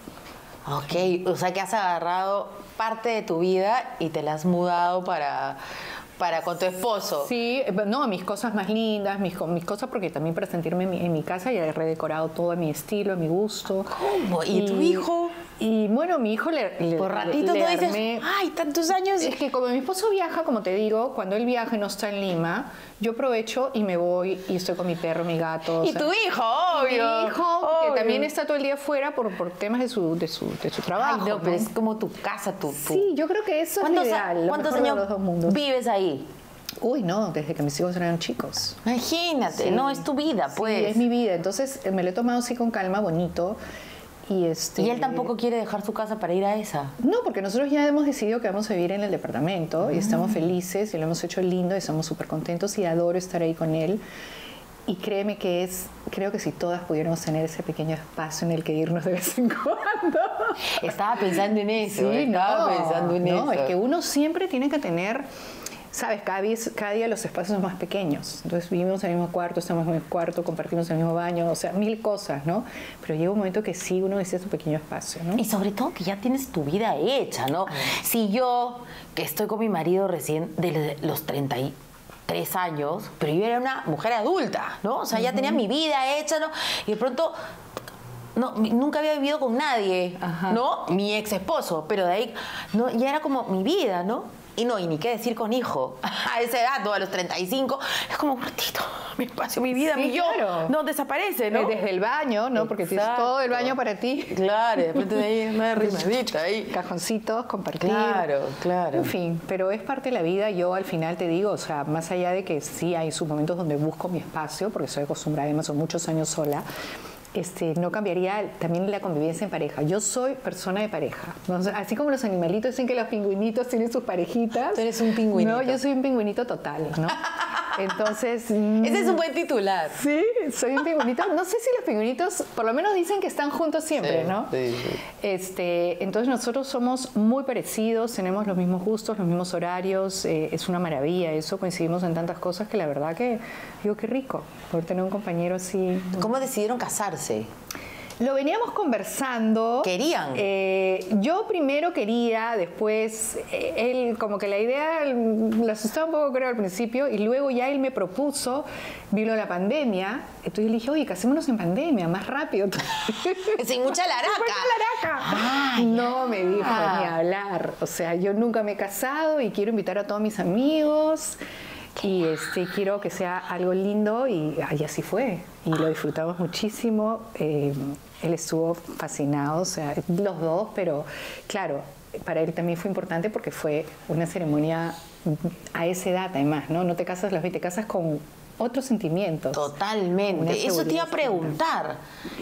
Ok, o sea que has agarrado parte de tu vida y te la has mudado para con tu esposo. Sí, no, mis cosas más lindas, mis cosas, porque también para sentirme en mi casa ya he redecorado todo a mi estilo, a mi gusto. ¿Cómo? ¿Y tu hijo? Y bueno, mi hijo por ratito le no dices, armé. ay, tantos años. Es que como mi esposo viaja, como te digo, cuando él viaja y no está en Lima, yo aprovecho y me voy y estoy con mi perro, mi gato. Y tu hijo, obvio. Mi hijo, obvio. que también está todo el día afuera por temas de su trabajo. Ay, no, pero es como tu casa, tu... Sí, yo creo que eso es lo ideal. ¿Cuántos lo mejor de años los dos mundos. vives ahí? Uy, no, desde que mis hijos eran chicos. Imagínate, Sí. no, es tu vida, pues. Sí, es mi vida. Entonces me lo he tomado así con calma, bonito. Y él tampoco quiere dejar su casa para ir a esa. No, porque nosotros ya hemos decidido que vamos a vivir en el departamento y estamos felices y lo hemos hecho lindo y estamos súper contentos y adoro estar ahí con él. Y créeme que creo que si todas pudiéramos tener ese pequeño espacio en el que irnos de vez en cuando. Estaba pensando en eso. Sí, estaba pensando en eso. No, es que uno siempre tiene que tener... Sabes, cada día los espacios son más pequeños. Entonces vivimos en el mismo cuarto, estamos en el mismo cuarto, compartimos el mismo baño, o sea, mil cosas, ¿no? Pero llega un momento que sí, uno necesita su pequeño espacio, ¿no? Y sobre todo que ya tienes tu vida hecha, ¿no? Si yo, que estoy con mi marido recién de los 33 años, pero yo era una mujer adulta, ¿no? O sea, ya tenía mi vida hecha, ¿no? Y de pronto... No, nunca había vivido con nadie, ¿no? Mi ex esposo, pero de ahí no, ya era como mi vida, ¿no? Y ni qué decir con hijo. A esa edad, ¿no? A los 35, es como un ratito, mi espacio, mi vida, Sí, mi yo. claro. No, desaparece, ¿no? Desde el baño, ¿no? Porque tienes todo el baño para ti. Claro, de repente de ahí una rimadita ahí. Cajoncitos, compartir. Claro, claro. En fin, pero es parte de la vida. Yo al final te digo, o sea, más allá de que sí hay sus momentos donde busco mi espacio, porque soy acostumbrada, además son muchos años sola, no cambiaría también la convivencia en pareja. Yo soy persona de pareja. ¿No? Así como los animalitos dicen que los pingüinitos tienen sus parejitas. Tú eres un pingüinito. No, yo soy un pingüinito total, ¿no? Entonces... Ese es un buen titular. Sí, soy un pingüinito. No sé si los pingüinitos, por lo menos dicen que están juntos siempre, sí, ¿no? Sí, sí. Entonces nosotros somos muy parecidos, tenemos los mismos gustos, los mismos horarios. Es una maravilla eso, coincidimos en tantas cosas que la verdad que digo, qué rico poder tener un compañero así. ¿Cómo decidieron casarse? Lo veníamos conversando. ¿Querían? Yo primero quería, después él como que la idea lo asustaba un poco creo al principio y luego ya él me propuso, vino la pandemia, entonces yo le dije, oye, casémonos en pandemia, más rápido. Sin mucha laraca. Sin mucha laraca. No, me dijo, ni hablar. O sea, yo nunca me he casado y quiero invitar a todos mis amigos. Y quiero que sea algo lindo y así fue. Y lo disfrutamos muchísimo. Él estuvo fascinado, o sea, los dos, pero claro, para él también fue importante porque fue una ceremonia a esa edad además, ¿no? No te casas a los 20, te casas con otros sentimientos. Totalmente. Eso te iba a preguntar.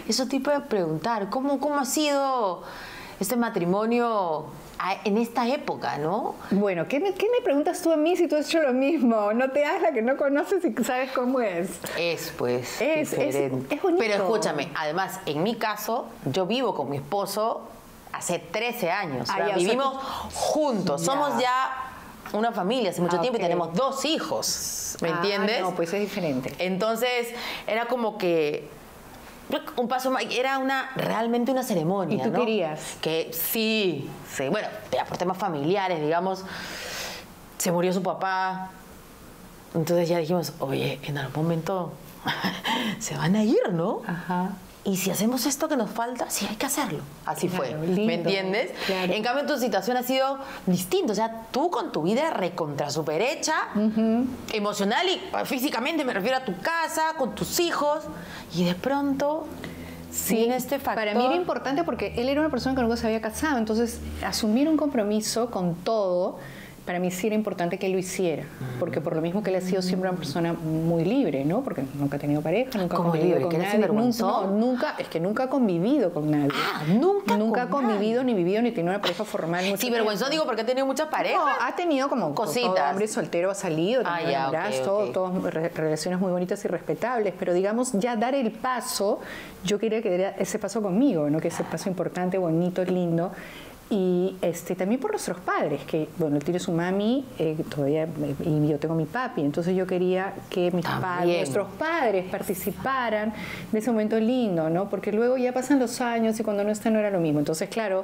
¿Cómo ha sido este matrimonio en esta época, no? Bueno, ¿qué me preguntas tú a mí si tú has hecho lo mismo? No te hagas la que no conoces y sabes cómo es. Es diferente. Es bonito. Pero escúchame, además, en mi caso, yo vivo con mi esposo hace 13 años. Vivimos juntos. Somos ya una familia hace mucho tiempo y tenemos 2 hijos. ¿Me entiendes? No, pues es diferente. Entonces, era como que un paso más, era realmente una ceremonia. ¿Y tú querías? Que sí, bueno, ya por temas familiares, digamos, se murió su papá, entonces ya dijimos, oye, en algún momento se van a ir, ¿no? Ajá. Y si hacemos esto que nos falta, sí hay que hacerlo. Así claro, fue, lindo, ¿me entiendes? Claro. En cambio, tu situación ha sido distinta. O sea, tú con tu vida recontra super hecha, emocional y físicamente, me refiero a tu casa, con tus hijos, y de pronto viene este factor. Para mí era importante porque él era una persona que nunca se había casado, entonces asumir un compromiso con todo, para mí sí era importante que él lo hiciera, porque por lo mismo que él ha sido siempre una persona muy libre, ¿no? Porque nunca ha tenido pareja, nunca ha convivido con nadie. Nunca ha convivido con nadie. Nunca ha convivido, ni vivido, ni tenido una pareja formal. Sí, vergüenza, digo, porque ha tenido muchas parejas. No, ha tenido como cositas. Todo hombre soltero ha salido, todas relaciones muy bonitas y respetables, pero digamos, ya dar el paso, yo quería que diera ese paso conmigo, ¿no? Que ese paso importante, bonito, lindo. Y también por nuestros padres, que bueno, él tiene su mami todavía y yo tengo mi papi, entonces yo quería que nuestros padres participaran de ese momento lindo, ¿no? Porque luego ya pasan los años y cuando no están no era lo mismo. Entonces, claro,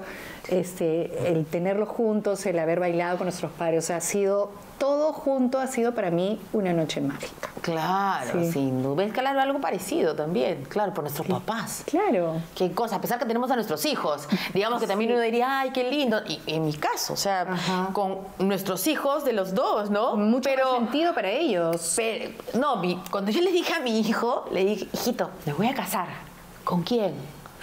el tenerlos juntos, el haber bailado con nuestros padres, o sea, todo junto ha sido para mí una noche mágica. Claro, sin duda. ¿Ves que algo parecido también? Claro, por nuestros papás. Claro. Qué cosa, a pesar que tenemos a nuestros hijos. Digamos que también uno diría, ay, qué lindo. Y en mi caso, o sea, con nuestros hijos de los dos, ¿no? Mucho sentido para ellos. Pero, no, cuando yo le dije a mi hijo, le dije, hijito, me voy a casar. ¿Con quién?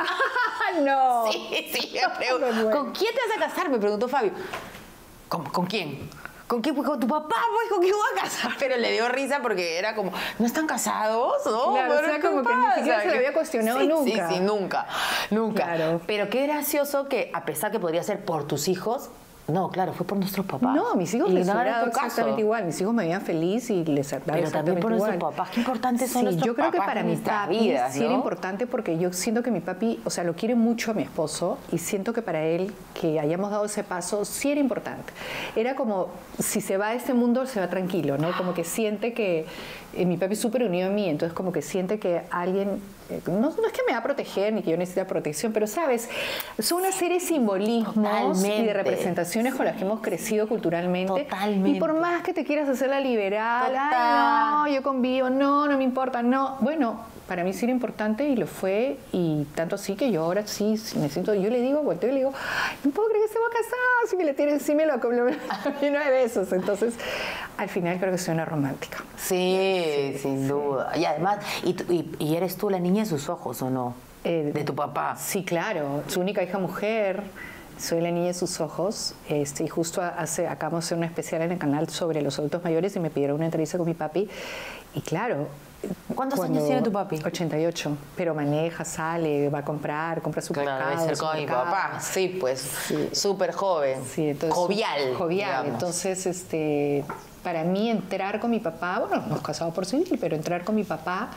No. Sí, me pregunto. ¿Con quién te vas a casar? Me preguntó Fabio. ¿Con quién? ¿Con quién? Pues con tu papá, pues, ¿con quién voy a casar? Pero le dio risa porque era como, ¿no están casados? ¿No? Claro, o sea, como que ni siquiera se lo había cuestionado nunca. Sí, nunca. Claro. Pero qué gracioso que, a pesar que podría ser por tus hijos, no, claro, fue por nuestros papás. No, mis hijos les hubiera exactamente igual. Mis hijos me veían feliz y les daba pero también por nuestros papás. Qué importantes son nuestros papás. Yo creo que para mi papi vidas, ¿no? sí era importante porque yo siento que mi papi, o sea, lo quiere mucho a mi esposo y siento que para él, que hayamos dado ese paso, sí era importante. Era como, si se va a este mundo, se va tranquilo, ¿no? Como que siente que mi papi es súper unido a mí, entonces como que siente que alguien, no es que me va a proteger ni que yo necesite protección, pero sabes, son una serie de simbolismos y de representaciones con las que hemos crecido culturalmente. Totalmente. Y por más que te quieras hacer la liberal, ay, no, yo convivo, no me importa, no. Bueno, para mí sí era importante y lo fue, y tanto así que yo ahora sí me siento, yo le digo, volteo y le digo, ay, no puedo creer que se va a casar, si me le tienen, sí me lo lleno de besos. Entonces, al final creo que soy una romántica. Sí, sin duda. Y además, ¿y eres tú la niña de sus ojos o no? De tu papá. Sí, claro, su única hija mujer. Soy la niña de sus ojos, y justo acabamos de hacer una especial en el canal sobre los adultos mayores y me pidieron una entrevista con mi papi. Y claro... ¿Cuántos años tiene tu papi? 88, pero maneja, sale, va a comprar supermercado. Claro, debe ser como mi papá. Sí, pues, súper joven. Sí, entonces, jovial. Digamos. Entonces, para mí entrar con mi papá, bueno, nos casamos por civil, pero entrar con mi papá...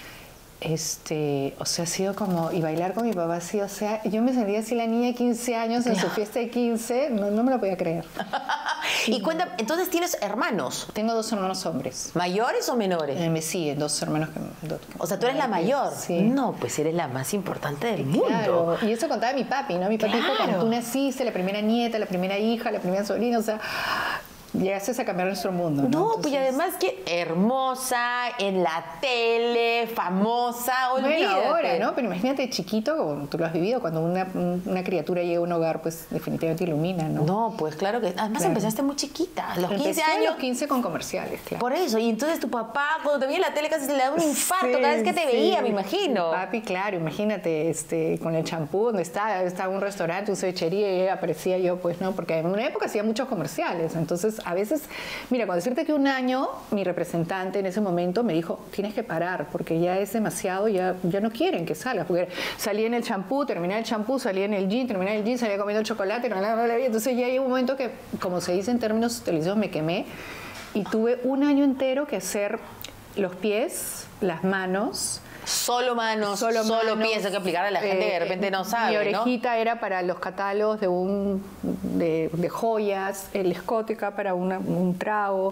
o sea, ha sido como, y bailar con mi papá, sí, o sea, yo me sentía así la niña de 15 años en su fiesta de 15, no me lo podía creer. Y cuéntame, entonces tienes hermanos, Tengo 2 hermanos hombres. ¿mayores o menores? Me siguen 2 hermanos O sea, tú eres la mayor. Sí. No, pues eres la más importante del mundo. Claro, y eso contaba mi papi, ¿no? Mi papi dijo, Claro. cuando tú naciste, la primera nieta, la primera hija, la primera sobrina, o sea, llegaste a cambiar nuestro mundo, ¿no? No, Entonces, pues y además que hermosa, en la tele, famosa, olvídate. bueno, ahora, ¿no? Pero imagínate chiquito, como tú lo has vivido, cuando una criatura llega a un hogar, pues definitivamente ilumina, ¿no? No, pues claro que... Además Claro. empezaste muy chiquita, a los 15 Empecé a años. los 15 con comerciales, claro. Por eso, y entonces tu papá, cuando te veía en la tele, casi se le daba un infarto Sí, cada vez que te sí. veía, me imagino. Papi, claro, imagínate, con el champú, donde estaba un restaurante, una cevichería, y aparecía yo, pues, ¿no? Porque en una época hacía muchos comerciales, entonces a veces, mira, cuando decirte que un año, mi representante en ese momento me dijo, tienes que parar, porque ya es demasiado, ya no quieren que salgas, porque salía en el champú, terminaba el champú, salía en el gym, terminaba el gym, salía comiendo el chocolate, entonces ya llegó un momento que, como se dice en términos televisivos, me quemé, y tuve un año entero que hacer los pies, las manos, Solo manos, solo pies, hay que explicarle a la gente que de repente no sabe, Mi ¿no? orejita era para los catálogos de joyas, el escote acá para un trago,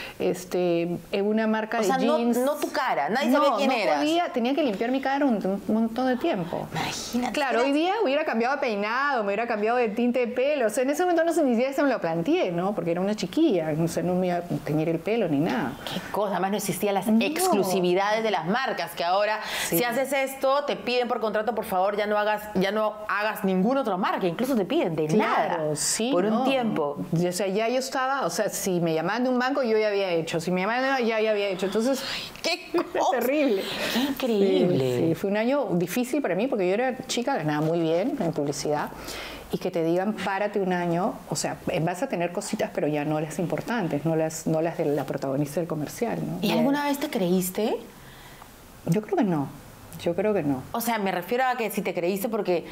una marca O sea, de jeans. no tu cara, nadie sabía quién eras. Tenía que limpiar mi cara un montón de tiempo. Imagínate. Claro, hoy día hubiera cambiado de peinado, me hubiera cambiado de tinte de pelo. O sea, en ese momento no sé ni siquiera se me lo planteé, ¿no? Porque era una chiquilla, no sé, no me iba a teñir el pelo ni nada. Qué cosa, además no existían las No. exclusividades de las marcas, que ahora, Sí. si haces esto, te piden por contrato, por favor, ya no hagas ninguna otra marca, incluso te piden de nada, sí, por un no. tiempo. O sea, ya yo estaba, o sea, si me llamaban de un banco, yo ya había hecho. Si me llamaban de ya había hecho. Entonces, ¡Qué fue cosa! terrible. ¡Qué increíble! Sí, fue un año difícil para mí porque yo era chica, ganaba muy bien en publicidad. Y que te digan, párate un año, o sea, vas a tener cositas, pero ya no las importantes, no las de la protagonista del comercial, ¿no? ¿Y alguna vez te creíste? Yo creo que no. Yo creo que no. O sea, me refiero a que si te creíste porque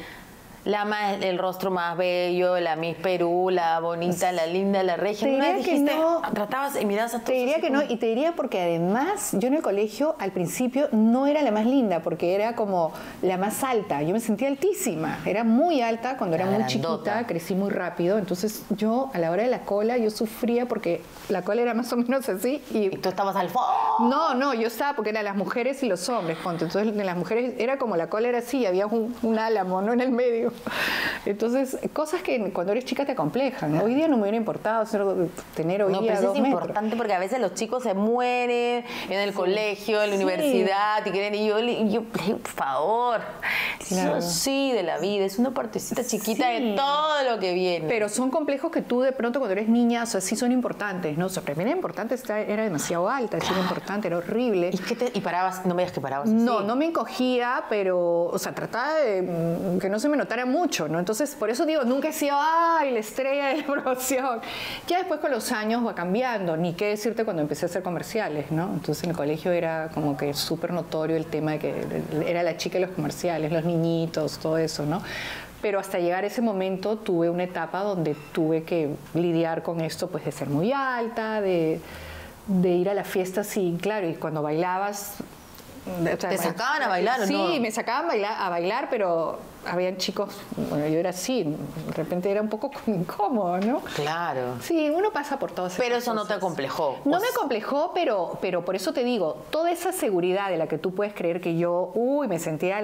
el rostro más bello, la Miss Perú, la bonita, la linda, la regia. Te ¿Una vez diría que dijiste, no. tratabas y mirabas a todos Te diría así que como- no, y te diría porque además yo en el colegio al principio no era la más linda, porque era como la más alta. Yo me sentía altísima, era muy alta cuando era La muy grandota. chiquita, crecí muy rápido. Entonces yo a la hora de la cola yo sufría porque la cola era más o menos así Y y tú estabas al fondo. no, yo estaba porque eran las mujeres y los hombres, ponte. Entonces de las mujeres era como la cola era así, y había un álamo, ¿no? En el medio. Entonces, cosas que cuando eres chica te acomplejan, ¿no? Hoy día no me hubiera importado tener hoy No, día pero eso 2 es metros. importante porque a veces los chicos se mueren en el colegio, en la Sí. universidad, y quieren, y yo, por favor, Claro. eso sí de la vida, es una partecita chiquita Sí. de todo lo que viene. Pero son complejos que tú de pronto cuando eres niña, o sea, sí son importantes, ¿no? O sea, primero importante era demasiado alta, era importante, era horrible. ¿Y parabas? No me digas que parabas así. No me encogía, pero, o sea, trataba de que no se me notara mucho, ¿no? Entonces, por eso digo, nunca he sido, ¡ay, la estrella de la promoción! Ya después con los años va cambiando, ni qué decirte cuando empecé a hacer comerciales, ¿no? Entonces en el colegio era como que súper notorio el tema de que era la chica de los comerciales, los niñitos, todo eso, ¿no? Pero hasta llegar a ese momento tuve una etapa donde tuve que lidiar con esto, pues de ser muy alta, de ir a la fiesta, sí, claro, y cuando bailabas... o sea, ¿Te sacaban a bailar o no? Sí, me sacaban a bailar, pero habían chicos, bueno, yo era así, de repente era un poco incómodo, ¿no? Claro. Sí, uno pasa por todas esas Pero eso no te cosas. acomplejó. No O me sea, acomplejó, pero por eso te digo, toda esa seguridad de la que tú puedes creer que yo, me sentía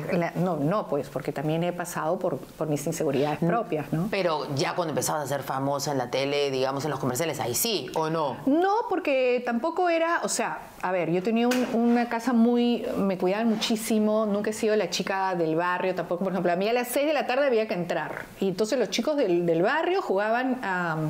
no, pues, porque también he pasado por mis inseguridades propias, ¿no? Pero ya cuando empezabas a ser famosa en la tele, digamos en los comerciales, ahí sí, ¿o no? No, porque tampoco era, o sea, a ver, yo tenía una casa me cuidaban muchísimo, nunca he sido la chica del barrio tampoco, por ejemplo, a mí a las 6 de la tarde había que entrar, y entonces los chicos del barrio jugaban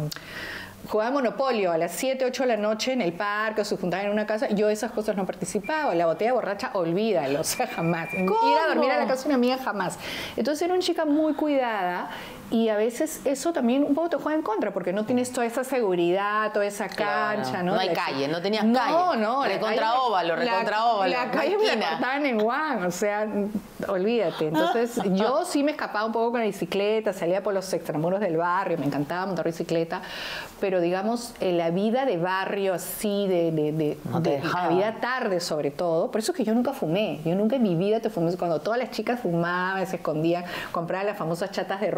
Monopolio a las 7, 8 de la noche en el parque o se juntaban en una casa. Yo esas cosas no participaba. La botella borracha, olvídalo, o sea, jamás. ¿Cómo? Ir a dormir a la casa de una amiga, jamás. Entonces era una chica muy cuidada y a veces eso también un poco te juega en contra porque no tienes toda esa seguridad, toda esa cancha, Claro. ¿no? No hay La calle, chica- no tenías calle. No. Recontraóvalo, recontraóvalo, La calle me la esquina. cortaban en Juan, o sea, olvídate. Entonces yo sí me escapaba un poco con la bicicleta, salía por los extramuros del barrio, me encantaba montar bicicleta, pero digamos, la vida de barrio así, No te la dejaba. vida tarde sobre todo, por eso es que yo nunca fumé, yo nunca en mi vida te fumé, cuando todas las chicas fumaban, se escondían, compraban las famosas chatas de ron,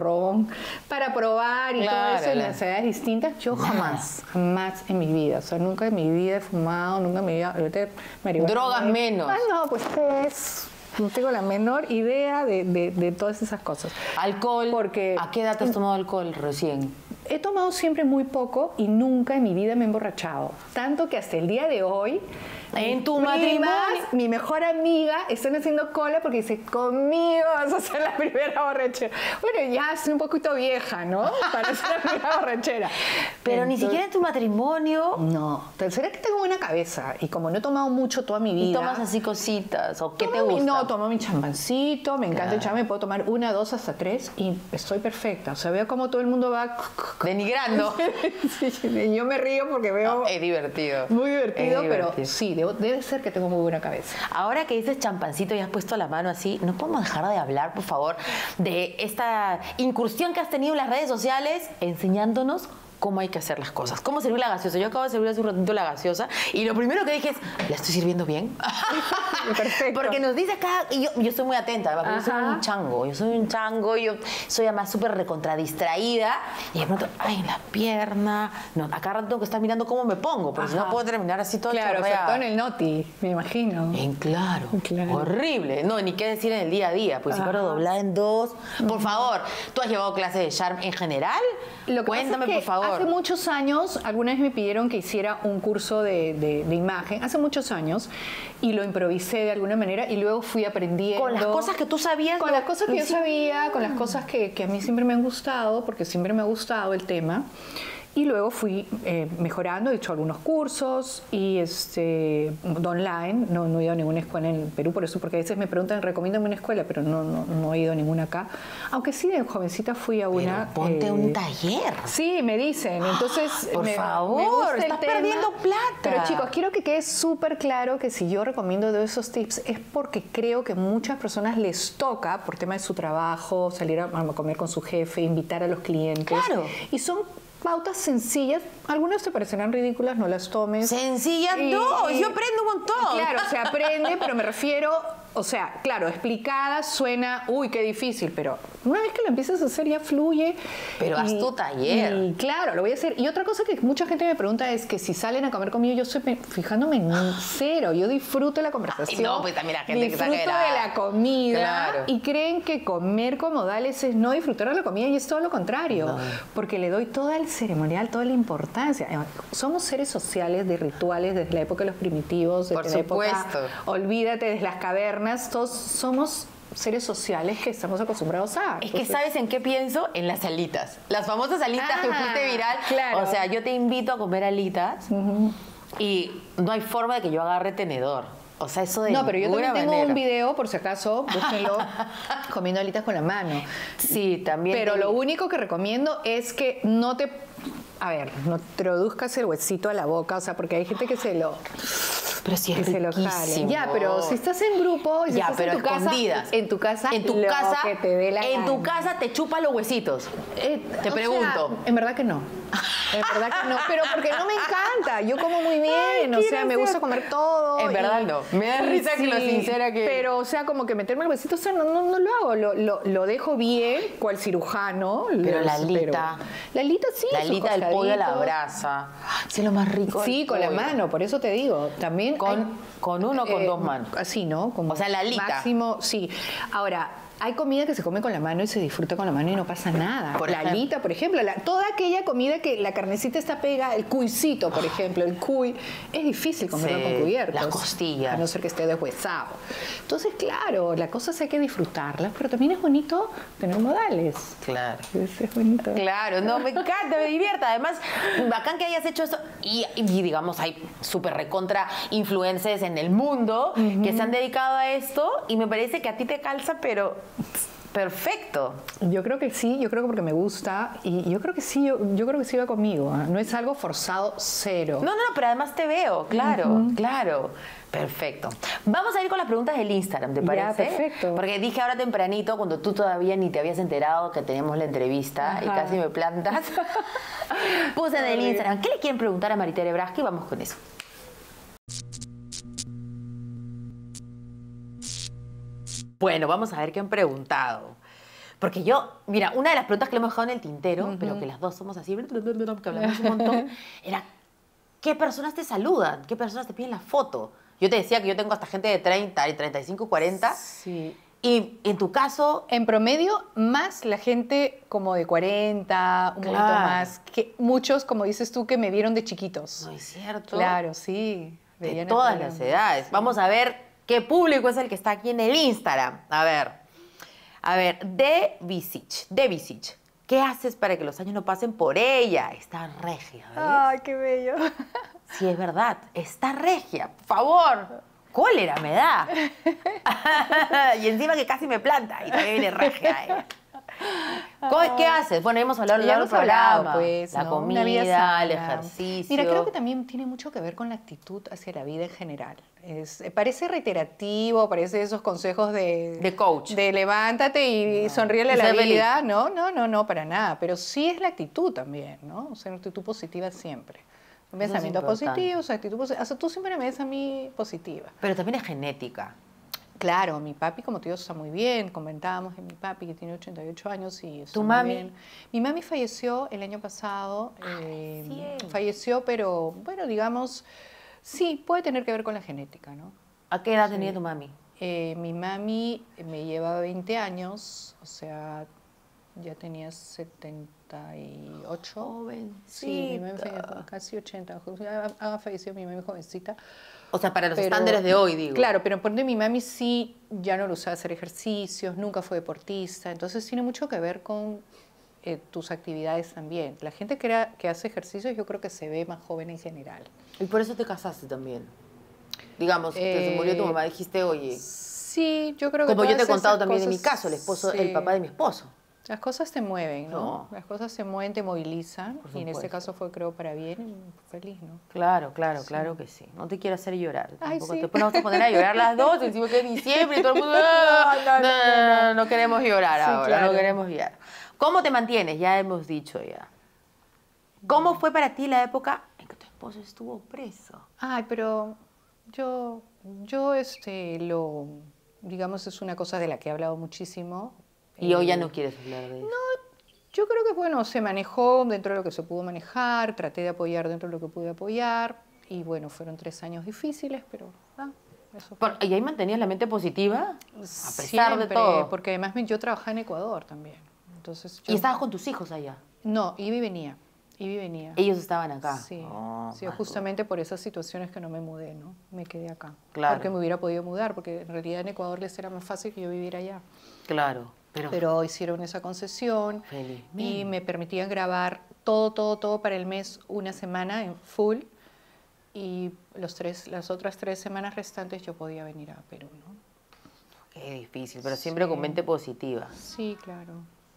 salón para probar y todo eso en las edades distintas. Yo jamás en mi vida, o sea, nunca en mi vida he fumado, nunca en mi vida... Drogas menos. Ah, no, pues no tengo la menor idea de todas esas cosas. Alcohol. Porque ¿A qué edad te has tomado alcohol recién? He tomado siempre muy poco y nunca en mi vida me he emborrachado. Tanto que hasta el día de hoy... En tu matrimonio. Mi mejor amiga están haciendo cola porque dice, conmigo vas a ser la primera borrachera. Bueno, ya soy un poquito vieja, ¿no? Para ser la primera borrachera. Pero ni siquiera en tu matrimonio. No. Será que tengo buena cabeza y como no he tomado mucho toda mi vida. ¿Y tomas así cositas? ¿O qué te gusta? No, tomo mi champancito, me encanta el champán, puedo tomar 1, 2, hasta 3 y estoy perfecta. O sea, veo como todo el mundo va... Denigrando. Sí, yo me río porque veo... No, es divertido. Muy divertido, pero divertido. sí, debe ser que tengo muy buena cabeza. Ahora que dices champancito y has puesto la mano así, ¿no podemos dejar de hablar, por favor, de esta incursión que has tenido en las redes sociales enseñándonos cómo hay que hacer las cosas? ¿Cómo servir la gaseosa? Yo acabo de servir hace un ratito la gaseosa y lo primero que dije es, ¿la estoy sirviendo bien? Perfecto. Porque nos dice acá, y yo soy muy atenta, porque yo soy un chango, yo soy además súper recontradistraída y de pronto, ay, la pierna, no, acá rato tengo que estar mirando cómo me pongo, porque si no puedo terminar así todo Claro, sobre chorreada. todo en el noti, me imagino. Claro, horrible. No, ni qué decir en el día a día, pues si paro doblada en dos. Por favor, ¿tú has llevado clases de charm en general? Cuéntame, por favor. Hace muchos años, alguna vez me pidieron que hiciera un curso de imagen, hace muchos años, y lo improvisé de alguna manera y luego fui aprendiendo. Con las cosas que tú sabías. Con las cosas que yo sabía, con las cosas que a mí siempre me han gustado, porque siempre me ha gustado el tema. Y luego fui mejorando, he hecho algunos cursos y online, no he ido a ninguna escuela en Perú, por eso, porque a veces me preguntan, recomiéndame una escuela, pero no he ido a ninguna acá. Aunque sí, de jovencita fui a una... Pero ponte un taller. Sí, me dicen, entonces... Por favor, me gusta estás perdiendo plata. Pero chicos, quiero que quede súper claro que si yo recomiendo de esos tips es porque creo que muchas personas les toca, por tema de su trabajo, salir a comer con su jefe, invitar a los clientes. Claro. Y son pautas sencillas, algunas te parecerán ridículas, no las tomes. Sencillas, no, yo aprendo un montón. Claro, se aprende, pero me refiero, o sea, claro, explicada suena, uy, qué difícil, pero una vez que lo empiezas a hacer ya fluye. Pero haz tu taller. Y claro, lo voy a hacer. Y otra cosa que mucha gente me pregunta es que si salen a comer conmigo, yo estoy fijándome en cero, yo disfruto de la conversación. Ay, no, pues también la gente disfruto exagerada. de la comida. Claro. Y creen que comer con modales es no disfrutar de la comida y es todo lo contrario. Porque le doy todo el ceremonial, toda la importancia. Somos seres sociales de rituales desde la época de los primitivos, desde Por la época, supuesto. olvídate de las cavernas, todos somos seres sociales que estamos acostumbrados a. Es que ¿sabes en qué pienso? En las alitas. Las famosas alitas que fuiste viral. Claro. O sea, yo te invito a comer alitas y no hay forma de que yo agarre tenedor. O sea, eso de No, pero yo también tengo manera. un video, por si acaso, búsquenlo, comiendo alitas con la mano. Sí, también. Pero lo único que recomiendo es que no te... A ver, no introduzcas el huesito a la boca, o sea, porque hay gente que se lo... Pero sí es que se lo jale. riquísimo. Ya, pero si estás en grupo, si Ya, estás pero en tu casa, escondidas. en tu casa, En tu lo casa, que te dé la en tu gana. casa te chupa los huesitos. Te O pregunto. sea, en verdad que no. En verdad que no, pero porque no me encanta. Yo como muy bien, Ay, o qué sea, me gusta gracioso. comer todo. En verdad no. Me da risa que lo sincera que... Pero, o sea, como que meterme el huesito, o sea, no lo hago. Lo dejo bien, cual cirujano. Pero la alita. La alita sí. La sus alita del pollo a la costaditos. brasa. Sí, es lo más rico. Sí, del con la pollo. mano, por eso te digo. También Con uno o con dos manos. Así, ¿no? Como O sea, la alita. Máximo, sí. Ahora, hay comida que se come con la mano y se disfruta con la mano y no pasa nada. Por La ejemplo. alita, por ejemplo, toda aquella comida que la carnecita está pega, el cuisito, por ejemplo, el cuy, es difícil comerlo Sí, con cubiertos. las costillas. A no ser que esté deshuesado. Entonces, claro, las cosas hay que disfrutarlas, pero también es bonito tener modales. Claro. Es bonito. Claro, no, me encanta, me divierte. Además, bacán que hayas hecho esto. Y digamos, hay súper recontra influencers en el mundo que se han dedicado a esto y me parece que a ti te calza, pero perfecto. Yo creo que sí, yo creo que porque me gusta y yo creo que sí, yo creo que sí va conmigo. ¿Eh? No es algo forzado, cero. No, pero además te veo, claro, claro. Perfecto. Vamos a ir con las preguntas del Instagram, ¿te parece? Ya, perfecto. Porque dije ahora tempranito, cuando tú todavía ni te habías enterado que teníamos la entrevista y casi me plantas, puse en el Instagram, ¿qué le quieren preguntar a Maritere Braschi? Y vamos con eso. Bueno, vamos a ver qué han preguntado. Porque yo, mira, una de las preguntas que le hemos dejado en el tintero, pero que las dos somos así, que hablamos un montón, era, ¿qué personas te saludan? ¿Qué personas te piden la foto? Yo te decía que yo tengo hasta gente de 30 y 35, 40. Sí. Y en tu caso... En promedio, más la gente como de 40, un poquito más. Que muchos, como dices tú, que me vieron de chiquitos. No es cierto. Claro, sí. De todas las edades. Sí. Vamos a ver qué público es el que está aquí en el Instagram. A ver, De Visich. ¿Qué haces para que los años no pasen por ella? Está regia, ¿ves? ¡Ay, qué bello! Sí, es verdad. Está regia. Por favor. Cólera me da. Y encima que casi me planta y también viene regia. ¿Qué haces? Bueno, hemos hablado del programa, pues, la ¿no? comida, el ejercicio. Mira, creo que también tiene mucho que ver con la actitud hacia la vida en general. Parece reiterativo, parece esos consejos de coach. De levántate y sonríele a la vida. No, para nada. Pero sí es la actitud también, ¿no? O sea, una actitud positiva siempre. Pensamientos positivos, actitud positiva. O sea, tú siempre me ves a mí positiva. Pero también es genética. Claro, mi papi, como te digo, está muy bien. Comentábamos de mi papi, que tiene 88 años y está ¿Tu muy mami? bien. Mi mami falleció el año pasado. Falleció, pero, bueno, digamos, sí, puede tener que ver con la genética, ¿no? ¿A qué edad tenía tu mami? Mi mami me lleva 20 años, o sea, ya tenía 78. Jovencita. Sí, mi mami falleció casi 80. Ha fallecido mi mami jovencita. O sea, para los estándares de hoy, digo. Claro, pero por mi mami sí ya no lo usaba hacer ejercicios, nunca fue deportista, entonces tiene mucho que ver con tus actividades también. La gente que hace ejercicios yo creo que se ve más joven en general. Y por eso te casaste también. Digamos, que se murió tu mamá, dijiste, oye... Sí, yo creo que como yo te he todas contado esas también cosas, en mi caso, el esposo, sí. el papá de mi esposo. Las cosas te mueven, ¿no? No. Las cosas se mueven, te movilizan. Por Y en este supuesto. caso fue, creo, para bien y feliz, ¿no? Claro que sí. No te quiero hacer llorar. Ay, Tampoco sí. te vamos a poner a llorar las dos, encima que es diciembre y todo el mundo... No queremos llorar Sí, ahora, claro. no queremos llorar. ¿Cómo te mantienes? Ya hemos dicho ya. ¿Cómo fue para ti la época en que tu esposo estuvo preso? Ay, pero yo digamos, es una cosa de la que he hablado muchísimo. Y hoy ya no quieres hablar de eso. Yo creo que, bueno, se manejó dentro de lo que se pudo manejar, traté de apoyar dentro de lo que pude apoyar, y bueno, fueron 3 años difíciles, pero eso fue. ¿Y ahí mantenías la mente positiva? A pesar de Siempre, todo. porque además yo trabajaba en Ecuador también. Entonces, ¿Y estabas con tus hijos allá? No, iba y venía. Ellos estaban acá. Sí, Oh, sí, justamente por esas situaciones que no me mudé, ¿no? Me quedé acá. Claro. Porque me hubiera podido mudar, porque en realidad en Ecuador les era más fácil que yo viviera allá. Claro. Pero hicieron esa concesión y me permitían grabar todo para el mes, una semana en full, y las otras 3 semanas restantes yo podía venir a Perú, ¿no? Qué difícil, pero siempre con mente positiva. Sí, claro.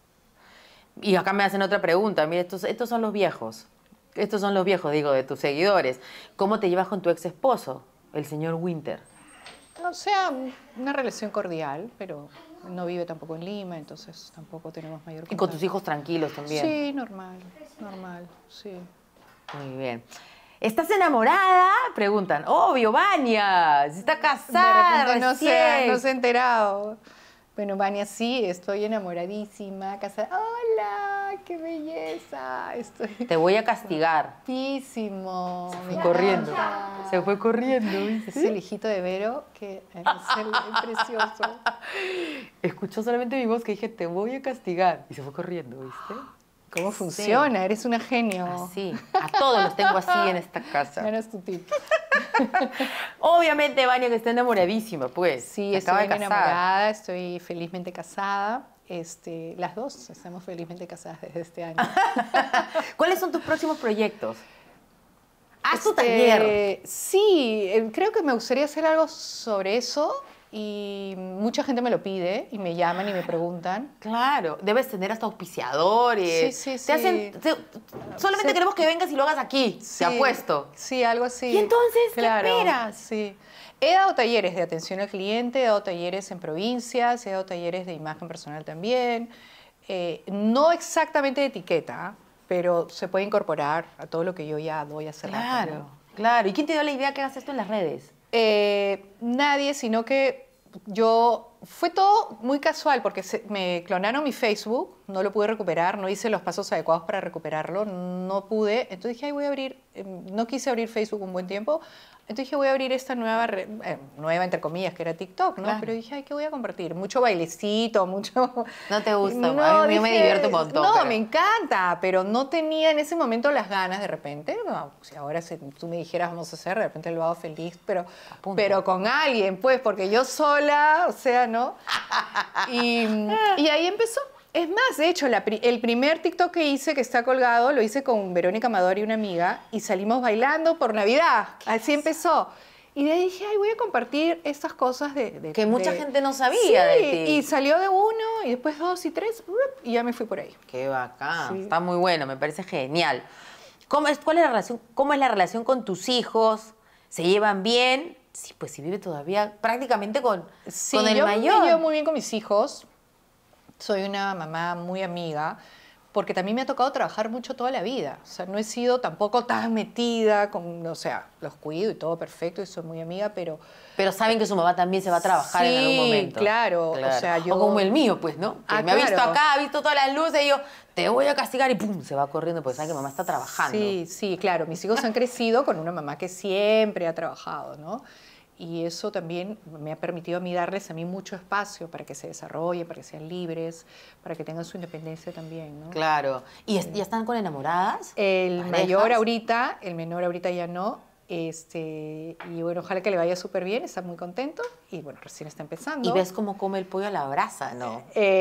Y acá me hacen otra pregunta. Mira, estos son los viejos. Estos son los viejos, digo, de tus seguidores. ¿Cómo te llevas con tu ex esposo, el señor Winter? O sea, una relación cordial, pero no vive tampoco en Lima, entonces tampoco tenemos mayor contacto. Y con tus hijos tranquilos también. Sí, normal, sí. Muy bien. ¿Estás enamorada? Preguntan. Obvio, Vania. Está casada De repente recién. no se ha enterado. Bueno, Vania, sí, estoy enamoradísima, casada. ¡Hola! ¡Qué belleza! Estoy Te voy a castigar. guapísimo. Se fue corriendo. Se fue corriendo, ¿viste? Es el hijito de Vero, que es precioso. Escuchó solamente mi voz que dije, te voy a castigar. Y se fue corriendo, ¿viste? ¿Cómo funciona? Eres una genio. Así. A todos los tengo así en esta casa. Ganas tu tip. Obviamente, Vania, que está enamoradísima, pues. Sí, Se acaba estoy de casar. enamorada, estoy felizmente casada. Las dos estamos felizmente casadas desde este año. ¿Cuáles son tus próximos proyectos? Haz tu taller. Sí, creo que me gustaría hacer algo sobre eso y mucha gente me lo pide y me llaman y me preguntan. Claro, debes tener hasta auspiciadores. Sí. Solamente queremos que vengas y lo hagas aquí, Sí, te apuesto. Sí, algo así. ¿Y entonces Claro, qué esperas? Sí. He dado talleres de atención al cliente, he dado talleres en provincias, he dado talleres de imagen personal también. No exactamente de etiqueta, pero se puede incorporar a todo lo que yo ya doy hace rato, ¿no? Claro. ¿Y quién te dio la idea que hagas esto en las redes? Nadie, sino que yo fue todo muy casual porque me clonaron mi Facebook, no lo pude recuperar, no hice los pasos adecuados para recuperarlo, no pude. Entonces dije, ay, voy a abrir, no quise abrir Facebook un buen tiempo. Entonces dije, voy a abrir esta nueva, nueva entre comillas, que era TikTok, ¿no? Claro. Pero dije, ay, ¿qué voy a compartir? Mucho bailecito, mucho... ¿No te gusta? No, A mí me dije, divierte un montón. No, pero- me encanta, pero no tenía en ese momento las ganas de repente. No, si ahora tú me dijeras, vamos a hacer, de repente lo hago feliz, pero con alguien, pues, porque yo sola, o sea, ¿no? Y ahí empezó. Es más, de hecho, el primer TikTok que hice, que está colgado, lo hice con Verónica Amador y una amiga, y salimos bailando por Navidad. Así empezó. Y de ahí dije, ay, voy a compartir estas cosas Que mucha gente no sabía sí, de ti. y salió de uno, y después dos y tres, y ya me fui por ahí. Qué bacán, Sí. está muy bueno, me parece genial. ¿Cómo es la relación con tus hijos? ¿Se llevan bien? Sí, pues si vive todavía prácticamente con el yo mayor. me llevo muy bien con mis hijos. Soy una mamá muy amiga, porque también me ha tocado trabajar mucho toda la vida. O sea, no he sido tampoco tan metida, o sea, los cuido y todo perfecto y soy muy amiga, pero... Pero saben que su mamá también se va a trabajar en algún Sí, momento. claro, o sea, yo- O como el mío, pues, ¿no? Que me ha visto claro. acá, ha visto todas las luces y yo, te voy a castigar y pum, se va corriendo porque sabe que mamá está trabajando. Sí, sí, claro. Mis hijos han crecido con una mamá que siempre ha trabajado, ¿no? Y eso también me ha permitido a mí darles a mí mucho espacio para que se desarrollen, para que sean libres, para que tengan su independencia también, ¿no? Claro. ¿Y ya están con enamoradas? El ¿Parejas? mayor ahorita, el menor ahorita ya no. Y bueno, ojalá que le vaya súper bien, está muy contento y bueno, recién está empezando. ¿Y ves cómo come el pollo a la brasa? No.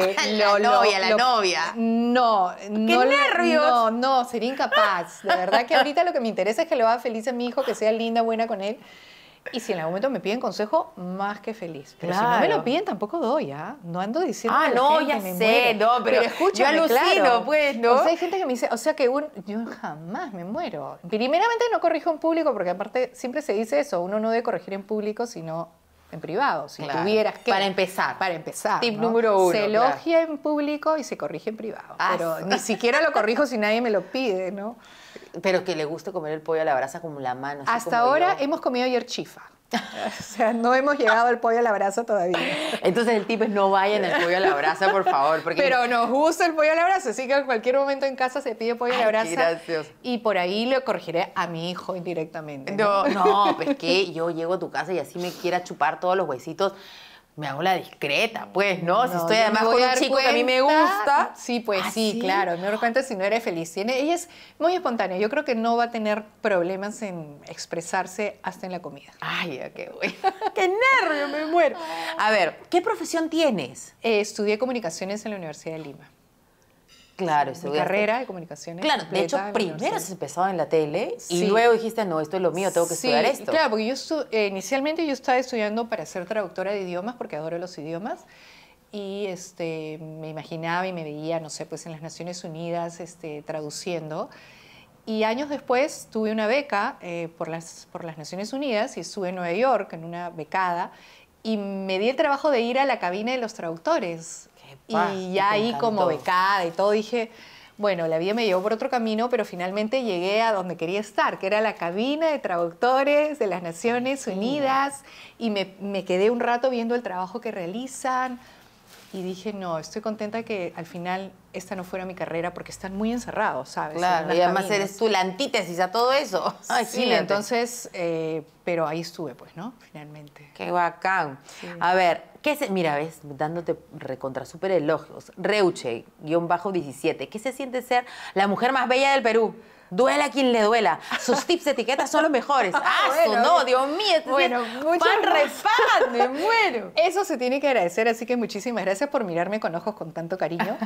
La novia. No, ¡Qué no, nervios! no, sería incapaz. De verdad que ahorita lo que me interesa es que le vaya feliz a mi hijo, que sea linda, buena con él. Y si en algún momento me piden consejo, más que feliz. Pero si no me Claro. lo piden, tampoco doy, ¿ah? No ando diciendo Ah, a la no, gente, ya me sé, muero. no, pero escúchame, yo alucino, claro. pues, ¿no? O sea, hay gente que me dice, o sea, que yo jamás me muero. Primeramente no corrijo en público, porque aparte siempre se dice eso, uno no debe corregir en público, sino en privado. Si Claro. tuvieras que... Para empezar. Para empezar, Tip ¿no? número 1, Se claro. elogia en público y se corrige en privado. Ah, Pero sí. ni siquiera lo corrijo si nadie me lo pide, ¿no? Pero que le guste comer el pollo a la brasa como la mano. así Hasta como ahora yo. hemos comido ayer chifa. O sea, no hemos llegado al pollo a la brasa todavía. Entonces el tip es no vayan al pollo a la brasa, por favor. Porque Pero nos gusta el pollo a la brasa, así que en cualquier momento en casa se pide pollo a la Ay, brasa. qué gracioso. Y por ahí lo corregiré a mi hijo indirectamente. No, pues que yo llego a tu casa y así me quiera chupar todos los huesitos. Me hago la discreta, pues, ¿no? Si No, estoy yo además me voy con a un dar chico que a mí me cuenta. gusta. Sí, pues ¿Ah, sí, claro. Me doy cuenta si no eres feliz. Ella es muy espontánea. Yo creo que no va a tener problemas en expresarse hasta en la comida. Ay, ya qué güey. Qué nervio, me muero. A ver, ¿qué profesión tienes? Estudié comunicaciones en la Universidad de Lima. Claro, Mi estudiaste. carrera de comunicaciones. Claro, de completa hecho, en la primero universidad. has empezado en la tele y Sí. luego dijiste, no, esto es lo mío, tengo que Sí, estudiar esto. Claro, porque inicialmente yo estaba estudiando para ser traductora de idiomas, porque adoro los idiomas, y me imaginaba y me veía, no sé, pues en las Naciones Unidas traduciendo. Y años después tuve una beca por las Naciones Unidas y estuve en Nueva York en una becada y me di el trabajo de ir a la cabina de los traductores. Qué paz, Y te ya ahí encantó. como becada y todo dije, bueno, la vida me llevó por otro camino, pero finalmente llegué a donde quería estar, que era la cabina de traductores de las Naciones Unidas, y me quedé un rato viendo el trabajo que realizan, y dije, no, estoy contenta que al final esta no fuera mi carrera, porque están muy encerrados, ¿sabes? Claro, En unas y además cabinas. eres tú la antítesis a todo eso. Ay, Sí, entonces, pero ahí estuve, pues, ¿no? Finalmente. Qué bacán. Sí. A ver, mira, ves, dándote recontra súper elogios. Reuche-17. ¿Qué se siente ser la mujer más bella del Perú? Duela a quien le duela. Sus tips, etiquetas son los mejores. ¡Ah, Bueno, no! Dios mío. bueno, muchas fan gracias. refan, me muero. Eso se tiene que agradecer, así que muchísimas gracias por mirarme con ojos con tanto cariño.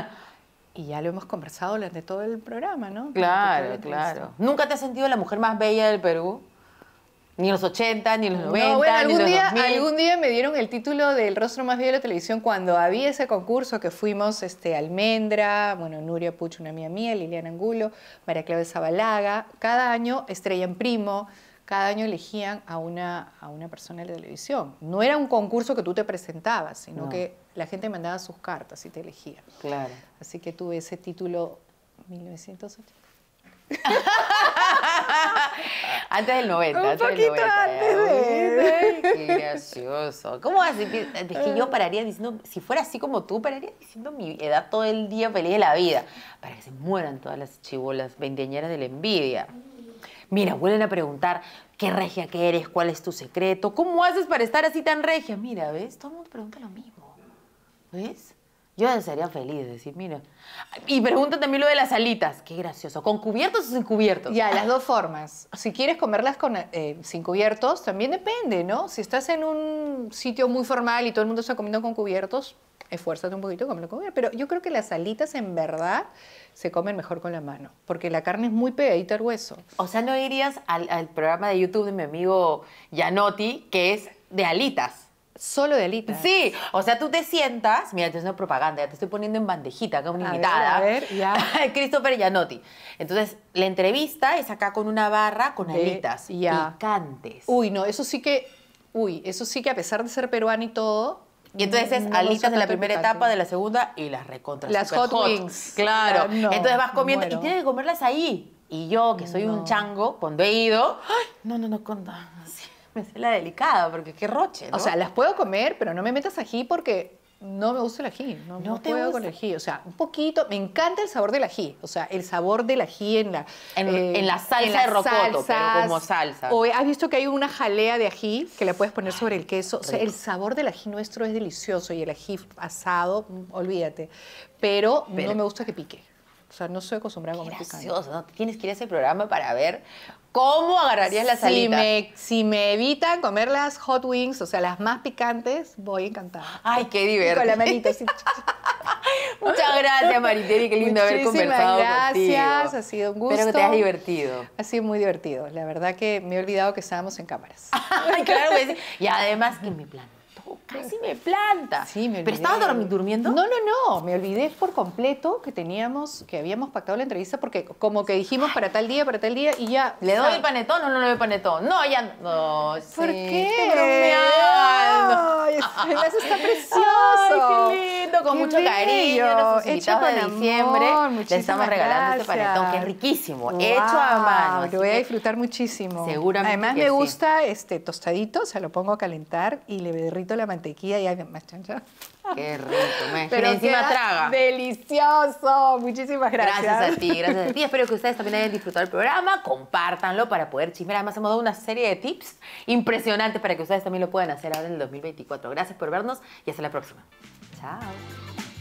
Y ya lo hemos conversado durante todo el programa, ¿no? Durante toda la Claro, entrevista. claro. ¿Nunca te has sentido la mujer más bella del Perú? Ni en los 80, ni en los 90, No, bueno, ni en los 2000. algún día me dieron el título del rostro más bello de la televisión cuando había ese concurso que fuimos Almendra, bueno, Nuria Puch, una amiga mía, Liliana Angulo, María Claudia Zabalaga. Cada año, Estrella en Primo, cada año elegían a una persona de la televisión. No era un concurso que tú te presentabas, sino No. que la gente mandaba sus cartas y te elegía. Claro. Así que tuve ese título 1980. Antes del 90. Un antes del poquito 90. antes de... Qué gracioso. ¿Cómo así? Es que yo pararía diciendo, si fuera así como tú, pararía diciendo mi edad todo el día feliz de la vida. Para que se mueran todas las chibolas veinteañeras de la envidia. Mira, vuelven a preguntar, ¿qué regia que eres? ¿Cuál es tu secreto? ¿Cómo haces para estar así tan regia? Mira, ¿ves? Todo el mundo pregunta lo mismo. ¿Ves? Yo sería feliz de decir, mira. Y pregunta también lo de las alitas. Qué gracioso. ¿Con cubiertos o sin cubiertos? Ya, las dos formas. Si quieres comerlas sin cubiertos, también depende, ¿no? Si estás en un sitio muy formal y todo el mundo está comiendo con cubiertos, esfuérzate un poquito y cómelo con cubiertos. Pero yo creo que las alitas en verdad se comen mejor con la mano, porque la carne es muy pegadita al hueso. O sea, no irías al programa de YouTube de mi amigo Gianotti, que es de alitas. Solo de alitas. Sí, o sea, tú te sientas, mira, te es una propaganda, ya te estoy poniendo en bandejita acá una A ver, invitada. a ver, ya. Christopher Gianotti. Entonces, la entrevista es acá con una barra con De- alitas ya. picantes. Uy, no, eso sí que a pesar de ser peruano y todo... Y entonces es no me alitas gusta de la tanto el primera picante. etapa, de la segunda y las recontra Las super hot wings. Claro. Ah, no, Entonces vas me comiendo y muero. tienes que comerlas ahí. Y yo, que soy un chango, cuando he ido, ¡ay! No, conta. Así, me sé la delicada, porque qué roche, ¿no? O sea, las puedo comer, pero no me metas ají porque no me gusta el ají. No te puedo gusta. con el ají. O sea, un poquito. Me encanta el sabor del ají. O sea, el sabor del ají en la... En la salsa en las de rocoto, pero salsas. como salsa. O has visto que hay una jalea de ají que la puedes poner sobre el queso. O sea, el sabor del ají nuestro es delicioso y el ají asado, olvídate. Pero no me gusta que pique. O sea, no soy acostumbrada a Qué comer picante. gracioso, ¿no? Tienes que ir a ese programa para ver cómo agarrarías las alitas. Si me evitan comer las hot wings, o sea, las más picantes, voy encantada. Ay, qué Y divertido. con la manita así. Muchas gracias, Mariteri. Qué lindo haber Muchísimas conversado gracias, contigo. ha sido un gusto. Espero que te hayas divertido. Ha sido muy divertido. La verdad que me he olvidado que estábamos en cámaras. Ay, claro que sí. Y además que me plantó, casi me planta. Sí, me olvidé. ¿Pero estabas durmiendo? No. Me olvidé por completo que habíamos pactado la entrevista porque como que dijimos para tal día y ya. ¿Le doy el panetón o no le doy panetón? No, ya no. ¿Por sí, qué? estoy bromeando. Ay, además está precioso. Ay, qué lindo, con Qué mucho cariño. bello. Nuestros Hecho invitados de con diciembre. amor, Les estamos muchísimas regalando este gracias. panetón, que es riquísimo. Wow, Hecho a mano. Lo voy a así que disfrutar muchísimo. Seguramente Además que me sí. gusta tostadito, o sea, lo pongo a calentar y le derrito la mantequilla y hay más chancha. Qué rico. Imagina, encima queda traga. delicioso. Muchísimas gracias. Gracias a ti, gracias a ti. Espero que ustedes también hayan disfrutado el programa. Compártanlo para poder chismear. Además, hemos dado una serie de tips impresionantes para que ustedes también lo puedan hacer ahora en el 2024. Gracias por vernos y hasta la próxima. Chao.